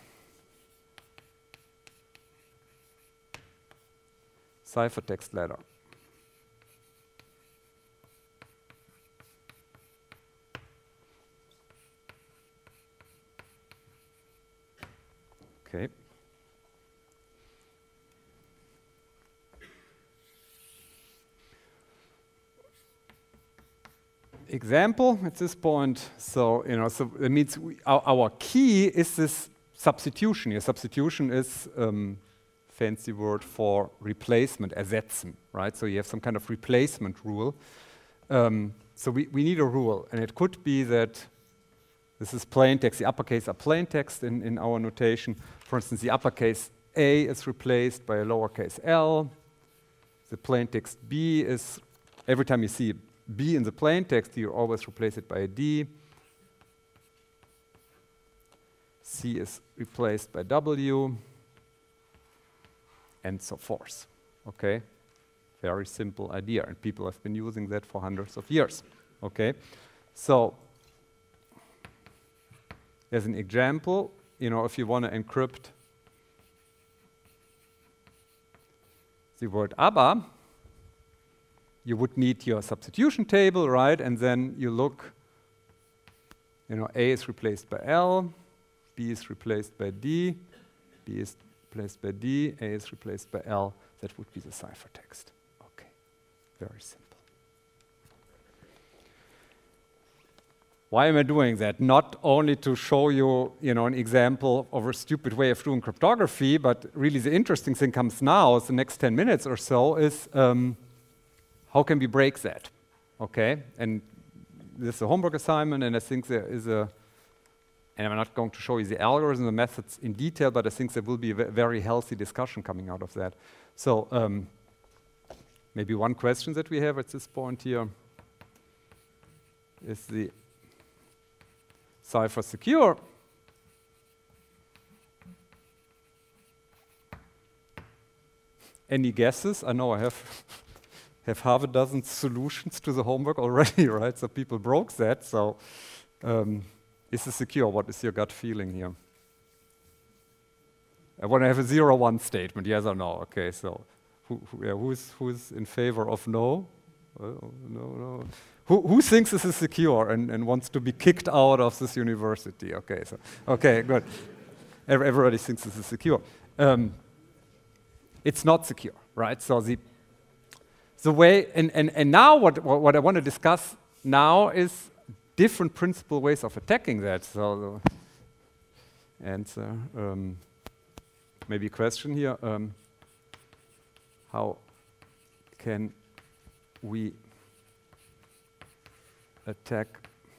ciphertext letter. Okay. Example at this point. So you know, so it means we, our, our key is this substitution. Here, substitution is um, fancy word for replacement, ersetzen, right? So you have some kind of replacement rule. Um, so we, we need a rule, and it could be that this is plain text. The uppercase are plain text in, in our notation. For instance, the uppercase A is replaced by a lowercase l. The plain text B is, every time you see B in the plain text, you always replace it by a D. C is replaced by W, and so forth. Okay? Very simple idea, and people have been using that for hundreds of years. Okay? So, as an example, you know, if you want to encrypt the word ABBA, you would need your substitution table, right? And then you look, you know, A is replaced by L, B is replaced by D, B is replaced by D, A is replaced by L. That would be the ciphertext. Okay, very simple. Why am I doing that? Not only to show you, you know, an example of a stupid way of doing cryptography, but really the interesting thing comes now, the next ten minutes or so, is um, how can we break that? Okay, and this is a homework assignment, and I think there is a, and I'm not going to show you the algorithm, the methods in detail, but I think there will be a very healthy discussion coming out of that. So um, maybe one question that we have at this point here is the cipher secure? Any guesses? I know I have have half a dozen solutions to the homework already, right? So people broke that. So um, is it secure? What is your gut feeling here? I want to have a zero one statement, yes or no. Okay, so who, who, yeah, who's who's in favor of no? Uh, no, no. Who, who thinks this is secure and, and wants to be kicked out of this university? Okay, so okay, good. Everybody thinks this is secure. Um, it's not secure, right? So the the way and, and, and now what what I want to discuss now is different principal ways of attacking that. So the answer, um, maybe a question here: um, how can we attack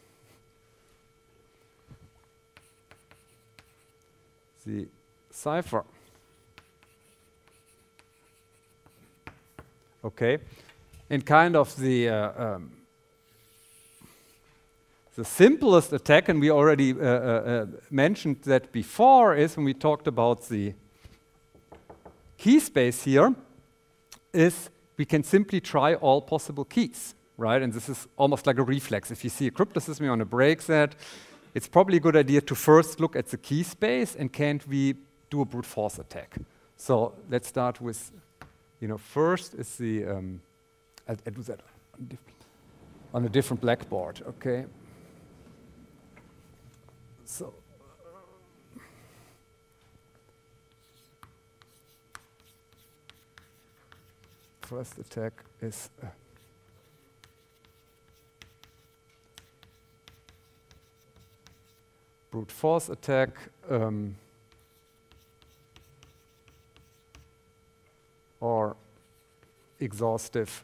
the cipher? Okay, and kind of the uh, um, the simplest attack, and we already uh, uh, mentioned that before, is when we talked about the key space here, is we can simply try all possible keys. Right, and this is almost like a reflex. If you see a crypto system, you want to break that, it's probably a good idea to first look at the key space and can't we do a brute force attack. So let's start with, you know, first is the, um, I, I do that on a different blackboard, okay? So, first attack is, uh, brute force attack. Um, or exhaustive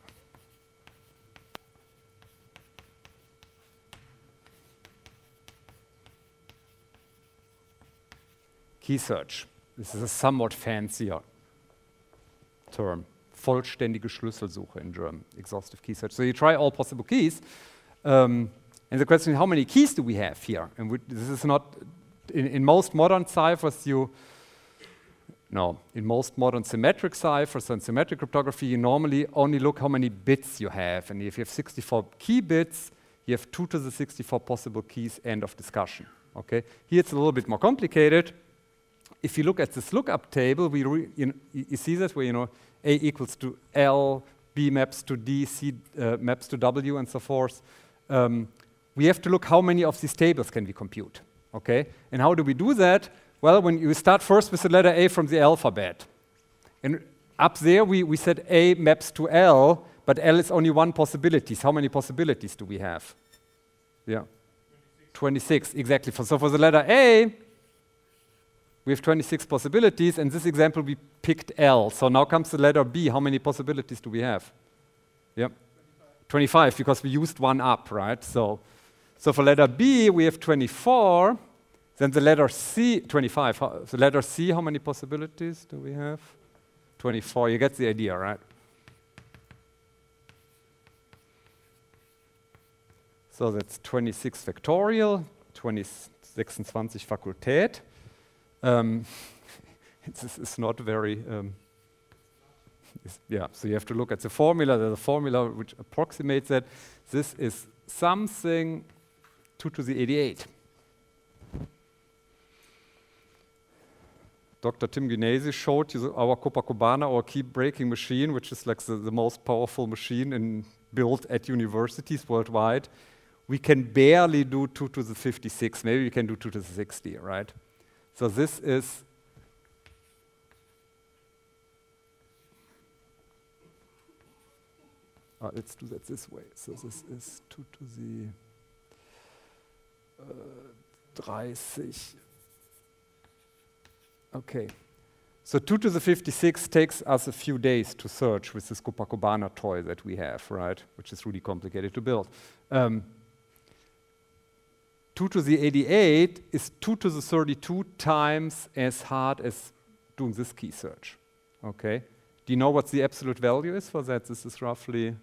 key search. This is a somewhat fancier term. Vollständige Schlüsselsuche in German, exhaustive key search. So you try all possible keys. Um, And the question is, how many keys do we have here? And we, this is not, in, in most modern ciphers, you, no, in most modern symmetric ciphers and symmetric cryptography, you normally only look how many bits you have. And if you have sixty-four key bits, you have two to the sixty-four possible keys, end of discussion. Okay? Here it's a little bit more complicated. If you look at this lookup table, we re, you, know, you see that where, you know, A equals to L, B maps to D, C uh, maps to W, and so forth. Um, we have to look how many of these tables can we compute, okay? And how do we do that? Well, when you start first with the letter A from the alphabet. And up there, we, we said A maps to L, but L is only one possibility. How many possibilities do we have? Yeah, twenty-six, twenty-six exactly. For, so for the letter A, we have twenty-six possibilities. In this example, we picked L. So now comes the letter B. How many possibilities do we have? Yeah, twenty-five, because we used one up, right? So, so for letter B, we have twenty-four. Then the letter C, twenty-five. The letter C, how many possibilities do we have? twenty-four. You get the idea, right? So that's twenty-six factorial, twenty-sechsundzwanzig Fakultät. Um, this is not very, um, yeah, so you have to look at the formula. There's a formula which approximates that. This is something two to the eighty-eight Doctor Tim Gunesi showed you our Copacabana, our key breaking machine, which is like the, the most powerful machine in, built at universities worldwide. We can barely do two to the fifty-six. Maybe we can do two to the sixty, right? So this is uh, let's do that this way. So this is two to the uh, thirty. Okay. So two to the fifty-six takes us a few days to search with this Copacabana toy that we have, right? Which is really complicated to build. Um, two to the eighty-eight is two to the thirty-two times as hard as doing this key search, okay? Do you know what the absolute value is for that? This is roughly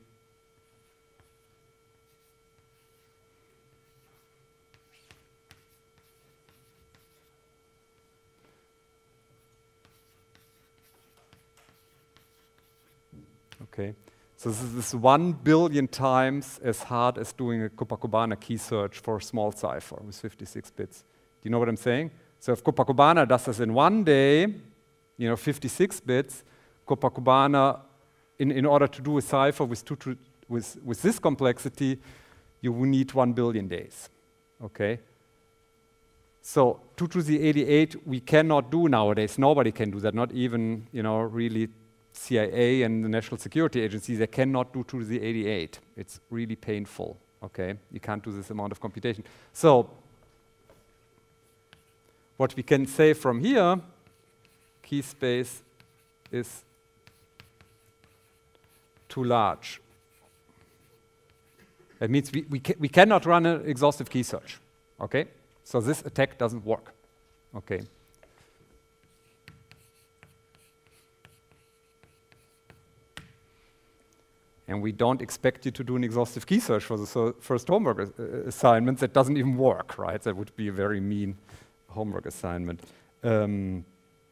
okay. So this is this one billion times as hard as doing a Copacabana key search for a small cipher with fifty-six bits. Do you know what I'm saying? So if Copacabana does this in one day, you know, fifty-six bits, Copacabana, in, in order to do a cipher with, two to, with, with this complexity, you will need one billion days, okay? So two to the eighty-eight we cannot do nowadays. Nobody can do that, not even, you know, really C I A and the National Security Agency. They cannot do two to the eighty-eight. It's really painful, okay? You can't do this amount of computation. So what we can say from here, key space is too large. That means we, we, ca we cannot run an exhaustive key search, okay? So this attack doesn't work, okay? And we don't expect you to do an exhaustive key search for the so first homework uh, assignment. That doesn't even work, right? That would be a very mean homework assignment. Um,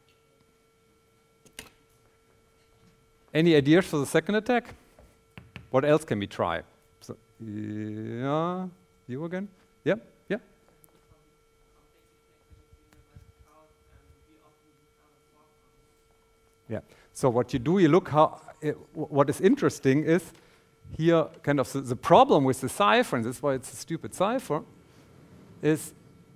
any ideas for the second attack? What else can we try? So, yeah, you again? Yeah, yeah. Yeah. So what you do, you look how. It, what is interesting is here, kind of the, the problem with the cipher, and this is why it's a stupid cipher, is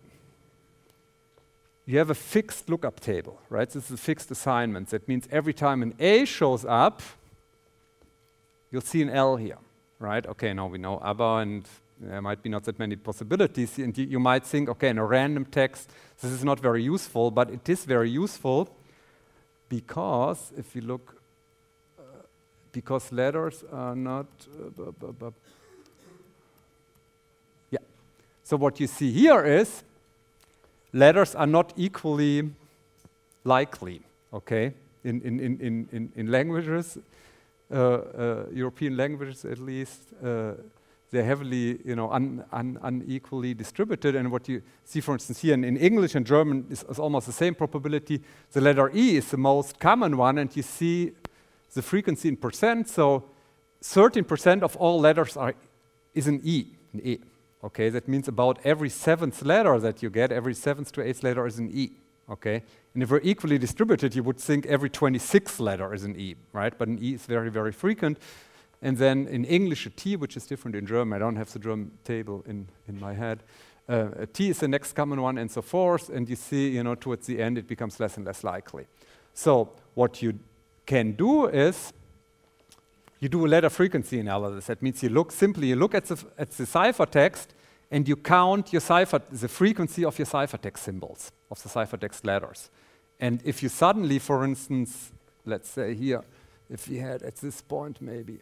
you have a fixed lookup table, right? This is a fixed assignment. That means every time an A shows up, you'll see an L here, right? Okay, now we know A B B A, and there might be not that many possibilities, and you, you might think, okay, in a random text, this is not very useful, but it is very useful because if you look, because letters are not, uh, bu bu bu. Yeah. So what you see here is letters are not equally likely, okay? In, in, in, in, in, in languages, uh, uh, European languages at least, uh, they're heavily, you know, un, un, unequally distributed. And what you see, for instance, here in, in English and German is, is almost the same probability. The letter E is the most common one, and you see the frequency in percent, so thirteen percent of all letters are is an E, an E. Okay, that means about every seventh letter that you get, every seventh to eighth letter is an E. Okay, and if we're equally distributed, you would think every twenty-sixth letter is an E, right? But an E is very, very frequent. And then in English, a T, which is different in German. I don't have the German table in in my head. Uh, a T is the next common one, and so forth. And you see, you know, towards the end, it becomes less and less likely. So what you can do is you do a letter frequency analysis. That means you look simply, you look at the, at the ciphertext and you count your cipher, the frequency of your ciphertext symbols, of the ciphertext letters. And if you suddenly, for instance, let's say here, if we had at this point maybe,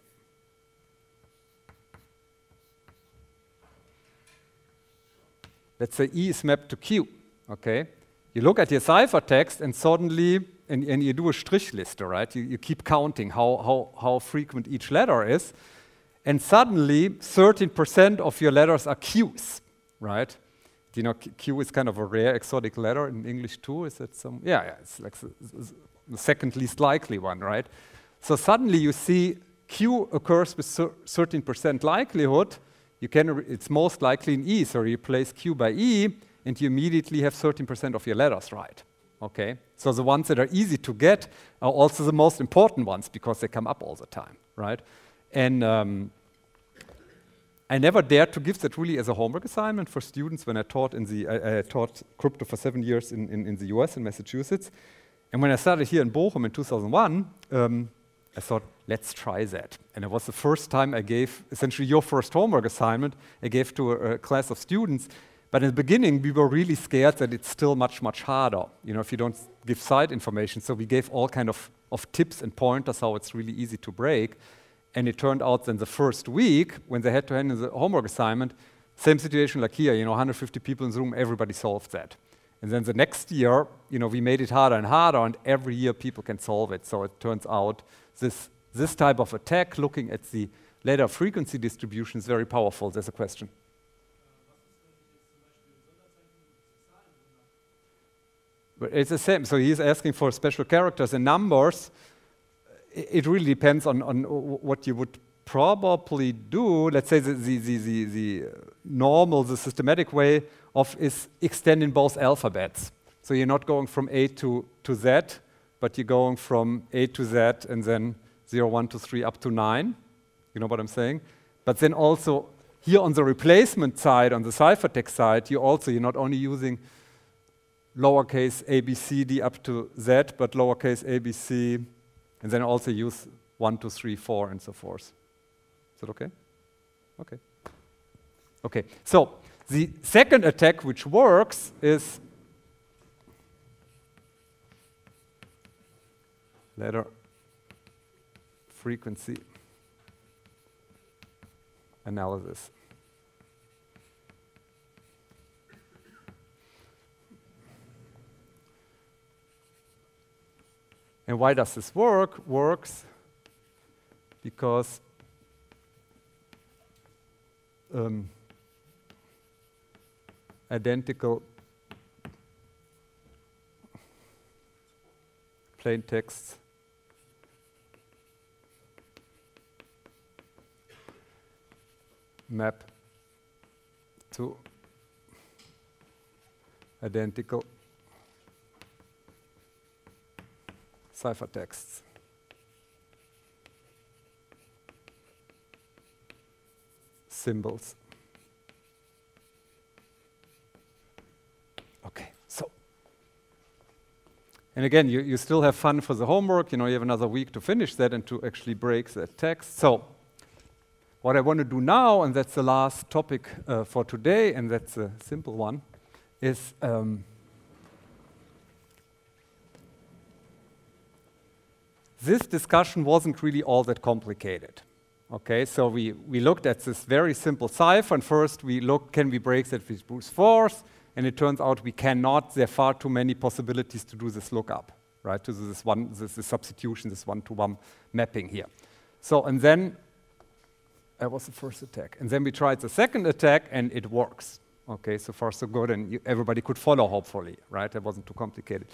let's say E is mapped to Q, okay? You look at your ciphertext and suddenly, and, and you do a Strichliste, right? You, you keep counting how, how, how frequent each letter is, and suddenly thirteen percent of your letters are Qs, right? Do you know Q is kind of a rare exotic letter in English too? Is that some? Yeah, yeah, it's like the, the second least likely one, right? So suddenly you see Q occurs with thirteen percent likelihood. You can, it's most likely in E, so you replace Q by E, and you immediately have thirteen percent of your letters right. okay? So the ones that are easy to get are also the most important ones because they come up all the time, right? And um, I never dared to give that really as a homework assignment for students when I taught in the, I, I taught crypto for seven years in, in, in the U S, in Massachusetts. And when I started here in Bochum in two thousand one, um, I thought, let's try that. And it was the first time I gave, essentially your first homework assignment, I gave to a, a class of students. But in the beginning, we were really scared that it's still much, much harder, you know, if you don't give side information. So we gave all kind of, of tips and pointers how it's really easy to break. And it turned out then the first week, when they had to hand in the homework assignment, same situation like here, you know, one hundred fifty people in the room, everybody solved that. And then the next year, you know, we made it harder and harder, and every year people can solve it. So it turns out this, this type of attack, looking at the ladder frequency distribution, is very powerful. There's a question. But it's the same. So he's asking for special characters and numbers. It really depends on, on what you would probably do. Let's say the, the, the, the, the normal, the systematic way of is extending both alphabets. So you're not going from A to, to Z, but you're going from A to Z and then zero, one, two, three up to nine. You know what I'm saying? But then also here on the replacement side, on the ciphertext side, you also, you're not only using lowercase a, b, c, d up to Z, but lowercase a, b, c, and then also use one, two, three, four, and so forth. Is that okay? Okay. Okay, so the second attack which works is ladder frequency analysis. And why does this work? Works because um, identical plain text map to identical ciphertexts. Symbols. Okay, so. And again, you, you still have fun for the homework. You know, you have another week to finish that and to actually break that text. So what I want to do now, and that's the last topic uh, for today, and that's a simple one, is um, this discussion wasn't really all that complicated. Okay, so we, we looked at this very simple cipher, and first we looked, can we break that with brute force? And it turns out we cannot. There are far too many possibilities to do this lookup, right? To this one, this, this substitution, this one-to-one mapping here. So, and then that was the first attack. And then we tried the second attack, and it works. Okay, so far so good, and you, everybody could follow, hopefully, right? It wasn't too complicated.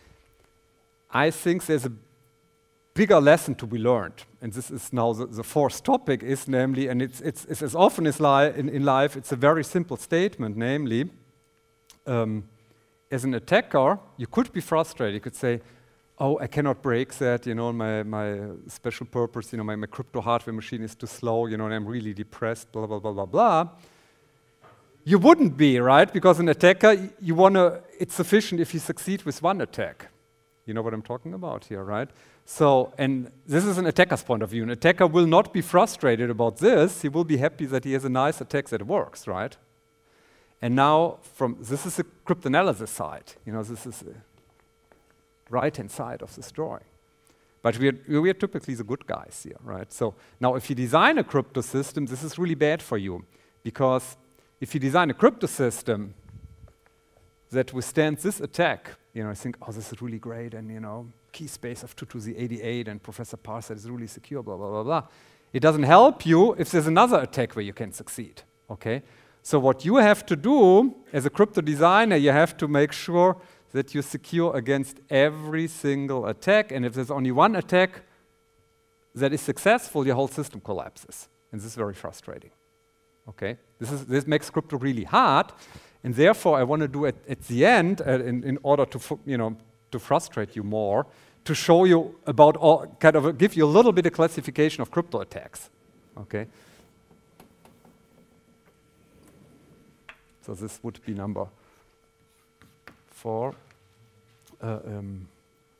I think there's a bigger lesson to be learned, and this is now the, the fourth topic, is namely, and it's, it's, it's as often as li in, in life, it's a very simple statement, namely, um, as an attacker, you could be frustrated. You could say, oh, I cannot break that, you know, my, my special purpose, you know, my, my crypto hardware machine is too slow, you know, and I'm really depressed, blah, blah, blah, blah, blah. You wouldn't be, right? Because an attacker, you wanna, it's sufficient if you succeed with one attack. You know what I'm talking about here, right? So, and this is an attacker's point of view. An attacker will not be frustrated about this. He will be happy that he has a nice attack that works, right? And now, from this is the cryptanalysis side. You know, this is the right-hand side of this drawing. But we are, we are typically the good guys here, right? So now, if you design a crypto system, this is really bad for you, because if you design a crypto system that withstands this attack, you know, I think, oh, this is really great, and you know, key space of two to the eighty-eight, and Professor Parser is really secure, blah, blah, blah, blah. It doesn't help you if there's another attack where you can succeed, okay? So what you have to do as a crypto designer, you have to make sure that you're secure against every single attack, and if there's only one attack that is successful, your whole system collapses, and this is very frustrating, okay? This, is, this makes crypto really hard, and therefore I want to do it at the end, uh, in, in order to, you know, to frustrate you more, to show you about all, kind of a, give you a little bit of classification of crypto attacks. Okay. So this would be number four. Uh, um,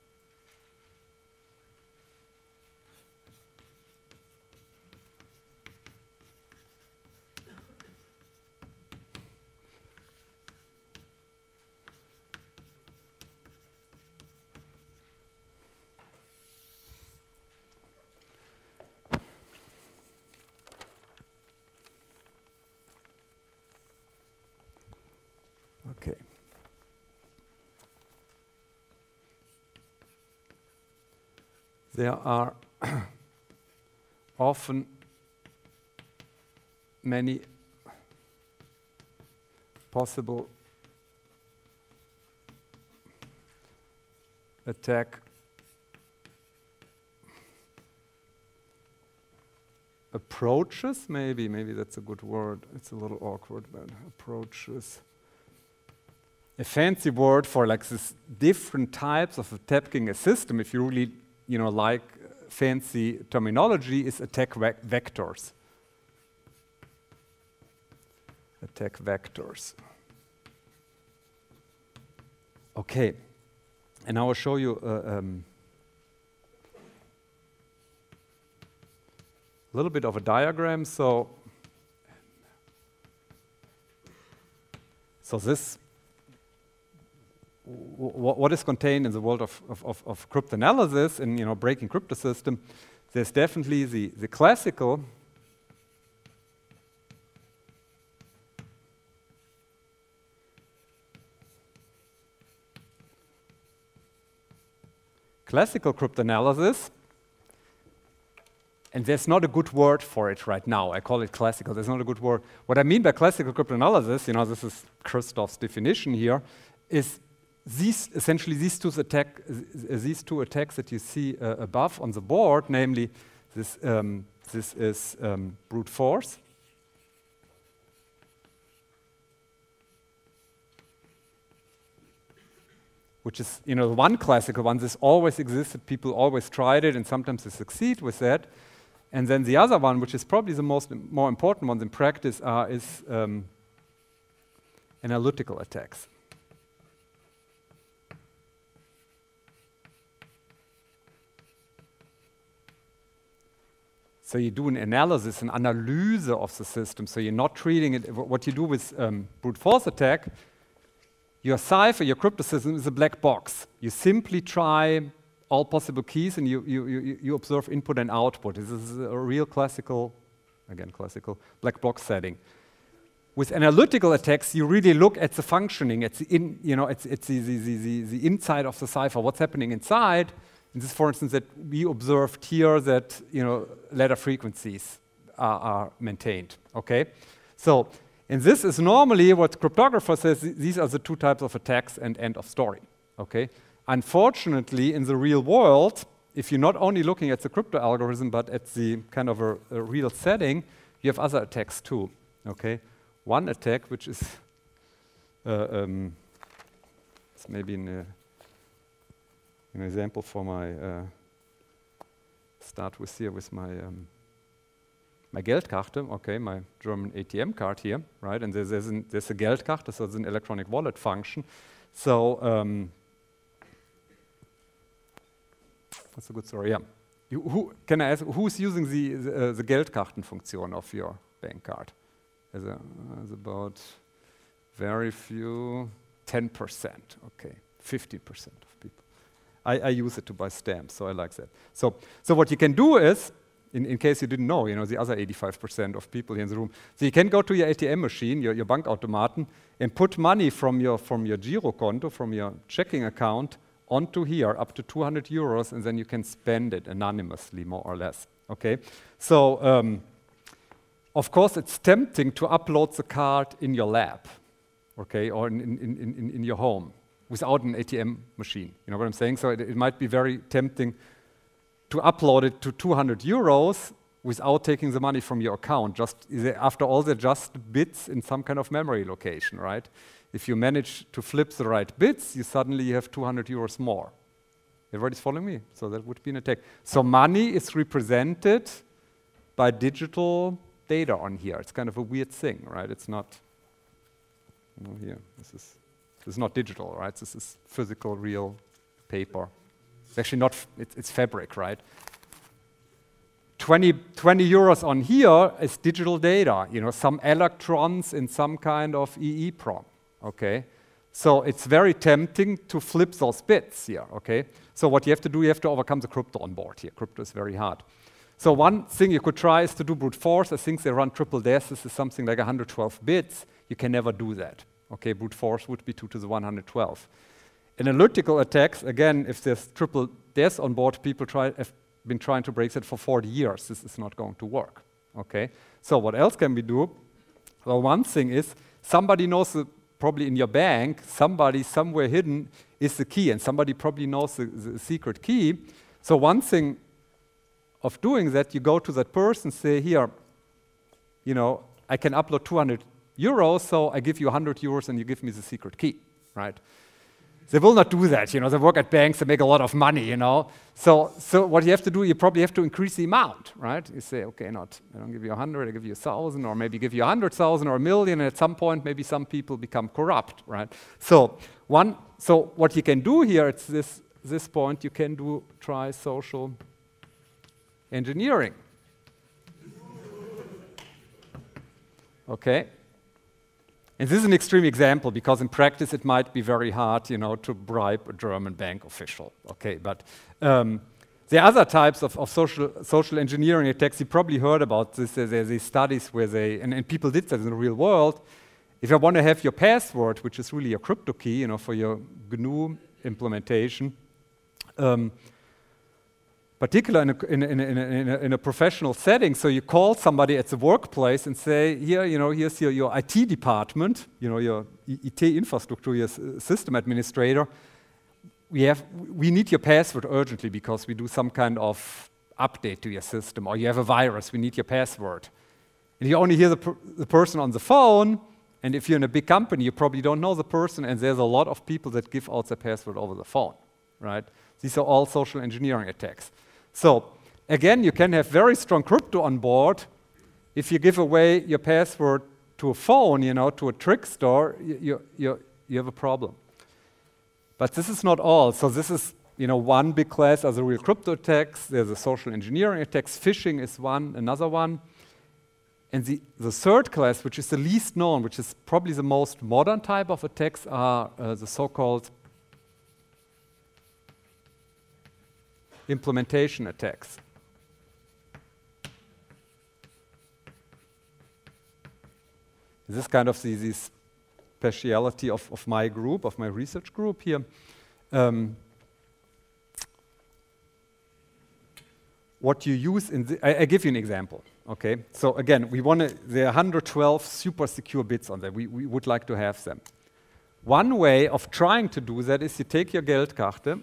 Okay. There are often many possible attack approaches, maybe, maybe that's a good word. It's a little awkward, but approaches. A fancy word for like this different types of attacking a system, if you really, you know, like fancy terminology, is attack ve vectors. Attack vectors. Okay, and now I'll show you uh, um, a little bit of a diagram. So, so this. What is contained in the world of, of, of, of cryptanalysis and, you know, breaking crypto system? There's definitely the, the classical classical cryptanalysis, and there's not a good word for it right now. I call it classical. There's not a good word. What I mean by classical cryptanalysis, you know, this is Christoph's definition here, is these essentially these two attack uh, these two attacks that you see uh, above on the board, namely this um, this is um, brute force, which is, you know, the one classical one. This always existed. People always tried it, and sometimes they succeed with that. And then the other one, which is probably the most im more important one in practice, uh, is um, analytical attacks. So you do an analysis, an analyse of the system. So you're not treating it, what you do with um, brute force attack, your cipher, your crypto system is a black box. You simply try all possible keys and you, you, you, you observe input and output. This is a real classical, again, classical black box setting. With analytical attacks, you really look at the functioning, at the, in, you know, it's, it's the, the, the, the inside of the cipher, what's happening inside. And this, for instance, that we observed here that, you know, ladder frequencies are, are maintained, okay? So, and this is normally what cryptographer says, these are the two types of attacks and end of story, okay? Unfortunately, in the real world, if you're not only looking at the crypto algorithm, but at the kind of a, a real setting, you have other attacks too, okay? One attack, which is, uh, um, it's maybe in a, an example for my, uh, start with here with my, um, my Geldkarte, okay, my German A T M card here, right? And there's, there's, an, there's a Geldkarte, so it's an electronic wallet function. So, um, that's a good story, yeah. You, who, can I ask, who's using the, the, uh, the Geldkartenfunktion of your bank card? There's, a, there's about very few, ten percent, okay, fifteen percent of people. I, I use it to buy stamps, so I like that. So, so what you can do is, in, in case you didn't know, you know, the other eighty-five percent of people here in the room, so you can go to your A T M machine, your, your Bankautomaten, and put money from your, from your Girokonto, from your checking account, onto here, up to two hundred euros, and then you can spend it anonymously, more or less, okay? So, um, of course, it's tempting to upload the card in your lab, okay, or in, in, in, in your home, without an A T M machine. You know what I'm saying? So it, it might be very tempting to upload it to two hundred euros without taking the money from your account. Just after all, they're just bits in some kind of memory location, right? If you manage to flip the right bits, you suddenly have two hundred euros more. Everybody's following me? So that would be an attack. So money is represented by digital data on here. It's kind of a weird thing, right? It's not, you know, here, this is, this is not digital, right? This is physical, real paper. It's actually not, f it's, it's fabric, right? twenty, twenty euros on here is digital data, you know, some electrons in some kind of E EEPROM, okay? So it's very tempting to flip those bits here, okay? So what you have to do, you have to overcome the crypto on board here. Crypto is very hard. So one thing you could try is to do brute force. I think they run triple des. This is something like one hundred twelve bits. You can never do that, okay? Brute force would be two to the one hundred twelve. Analytical attacks, again, if there's triple des on board, people try, have been trying to break that for forty years. This is not going to work, okay? So what else can we do? Well, one thing is somebody knows the probably in your bank, somebody somewhere hidden is the key, and somebody probably knows the, the secret key. So one thing of doing that, you go to that person, say, here, you know, I can upload two hundred euros, so I give you one hundred euros and you give me the secret key, right? They will not do that, you know, they work at banks, they make a lot of money, you know. So, so what you have to do, you probably have to increase the amount, right? You say, okay, not, I don't give you a hundred, I give you a thousand, or maybe give you a hundred thousand or a million, and at some point, maybe some people become corrupt, right? So, one, so what you can do here at this, this point, you can do, try social engineering. Okay? And this is an extreme example because in practice it might be very hard, you know, to bribe a German bank official. Okay, but um, there are other types of, of social, social engineering attacks. You probably heard about this. There's these studies where they, and, and people did that in the real world. If you want to have your password, which is really a crypto key, you know, for your G N U implementation, um, particularly in a, in, a, in, a, in, a, in a professional setting, so you call somebody at the workplace and say, here, you know, here's your, your I T department, you know, your I T infrastructure, your system administrator. We have, we need your password urgently because we do some kind of update to your system, or you have a virus, we need your password. And you only hear the, per the person on the phone, and if you're in a big company, you probably don't know the person, and there's a lot of people that give out their password over the phone, right? These are all social engineering attacks. So again, you can have very strong crypto on board. If you give away your password to a phone, you know, to a trickster, you, you, you, you have a problem. But this is not all. So this is, you know, one big class are the real crypto attacks. There's the social engineering attacks. Phishing is one, another one. And the, the third class, which is the least known, which is probably the most modern type of attacks, are uh, the so-called implementation attacks. This is kind of the, the speciality of, of my group, of my research group here. Um, what you use in the, I, I give you an example, okay? So again, we want to, there are one hundred twelve super secure bits on there. We, we would like to have them. One way of trying to do that is you take your Geldkarte,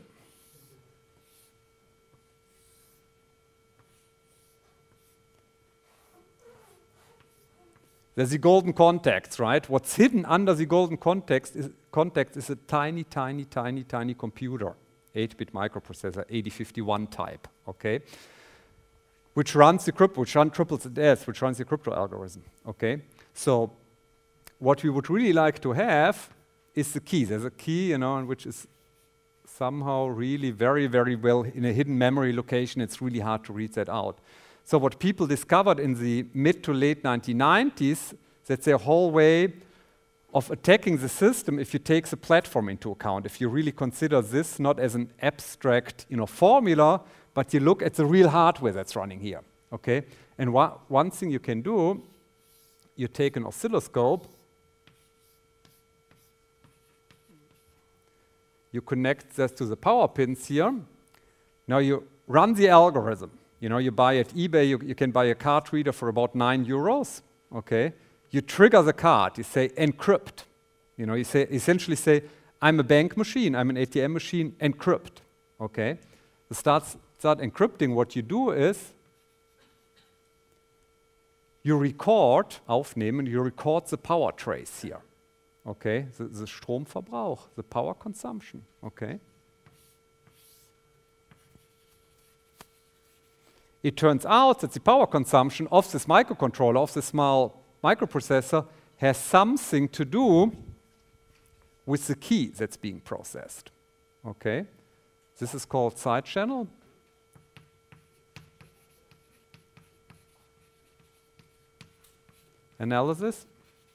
there's the golden contacts, right? What's hidden under the golden context is, context is a tiny, tiny, tiny, tiny computer, eight bit microprocessor, eighty fifty-one type, okay? Which runs the crypto, which runs triple des, which runs the crypto algorithm, okay? So what we would really like to have is the key. There's a key, you know, which is somehow really very, very well in a hidden memory location. It's really hard to read that out. So what people discovered in the mid to late nineteen nineties, that's their whole way of attacking the system if you take the platform into account, if you really consider this not as an abstract, you know, formula, but you look at the real hardware that's running here, okay? And one thing you can do, you take an oscilloscope, you connect that to the power pins here, now you run the algorithm. You know, you buy at eBay, you, you can buy a card reader for about nine euros, okay? You trigger the card, you say encrypt. You know, you say, essentially say, I'm a bank machine, I'm an A T M machine, encrypt, okay? You start, start encrypting, what you do is, you record, aufnehmen, you record the power trace here, Okay, the, the Stromverbrauch, the power consumption. Okay. It turns out that the power consumption of this microcontroller, of this small microprocessor, has something to do with the key that's being processed. Okay, this is called side channel. Analysis.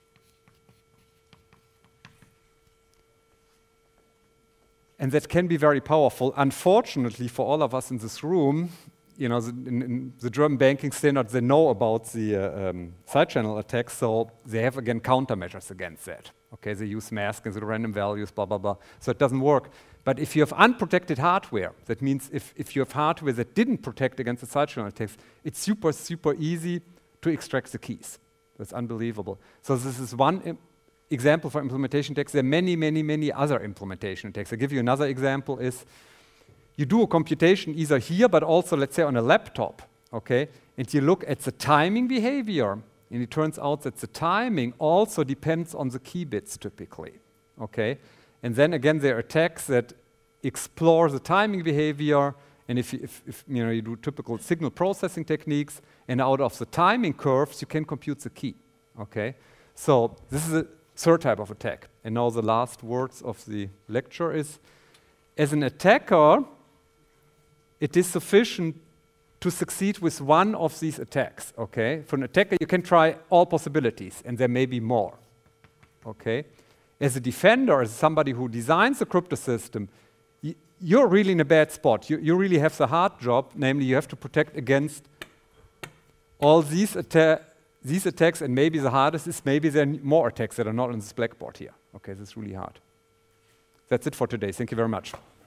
And that can be very powerful. Unfortunately, for all of us in this room, you know, the, in, in the German banking standard, they know about the uh, um, side channel attacks, so they have again countermeasures against that. Okay, they use masking, the random values, blah blah blah. So it doesn't work. But if you have unprotected hardware, that means if if you have hardware that didn't protect against the side channel attacks, it's super super easy to extract the keys. That's unbelievable. So this is one example for implementation attacks. There are many many many other implementation attacks. I'll give you another example. Is you do a computation either here, but also, let's say, on a laptop, okay? And you look at the timing behavior, and it turns out that the timing also depends on the key bits typically, okay? And then again, there are attacks that explore the timing behavior, and if, you, if, if you know, you do typical signal processing techniques, and out of the timing curves, you can compute the key, okay? So this is a third type of attack. And now the last words of the lecture is, as an attacker, it is sufficient to succeed with one of these attacks, okay? For an attacker, you can try all possibilities, and there may be more, okay? As a defender, as somebody who designs a crypto system, y you're really in a bad spot. You, you really have the hard job, namely you have to protect against all these, atta these attacks, and maybe the hardest is maybe there are more attacks that are not on this blackboard here. Okay, this is really hard. That's it for today. Thank you very much.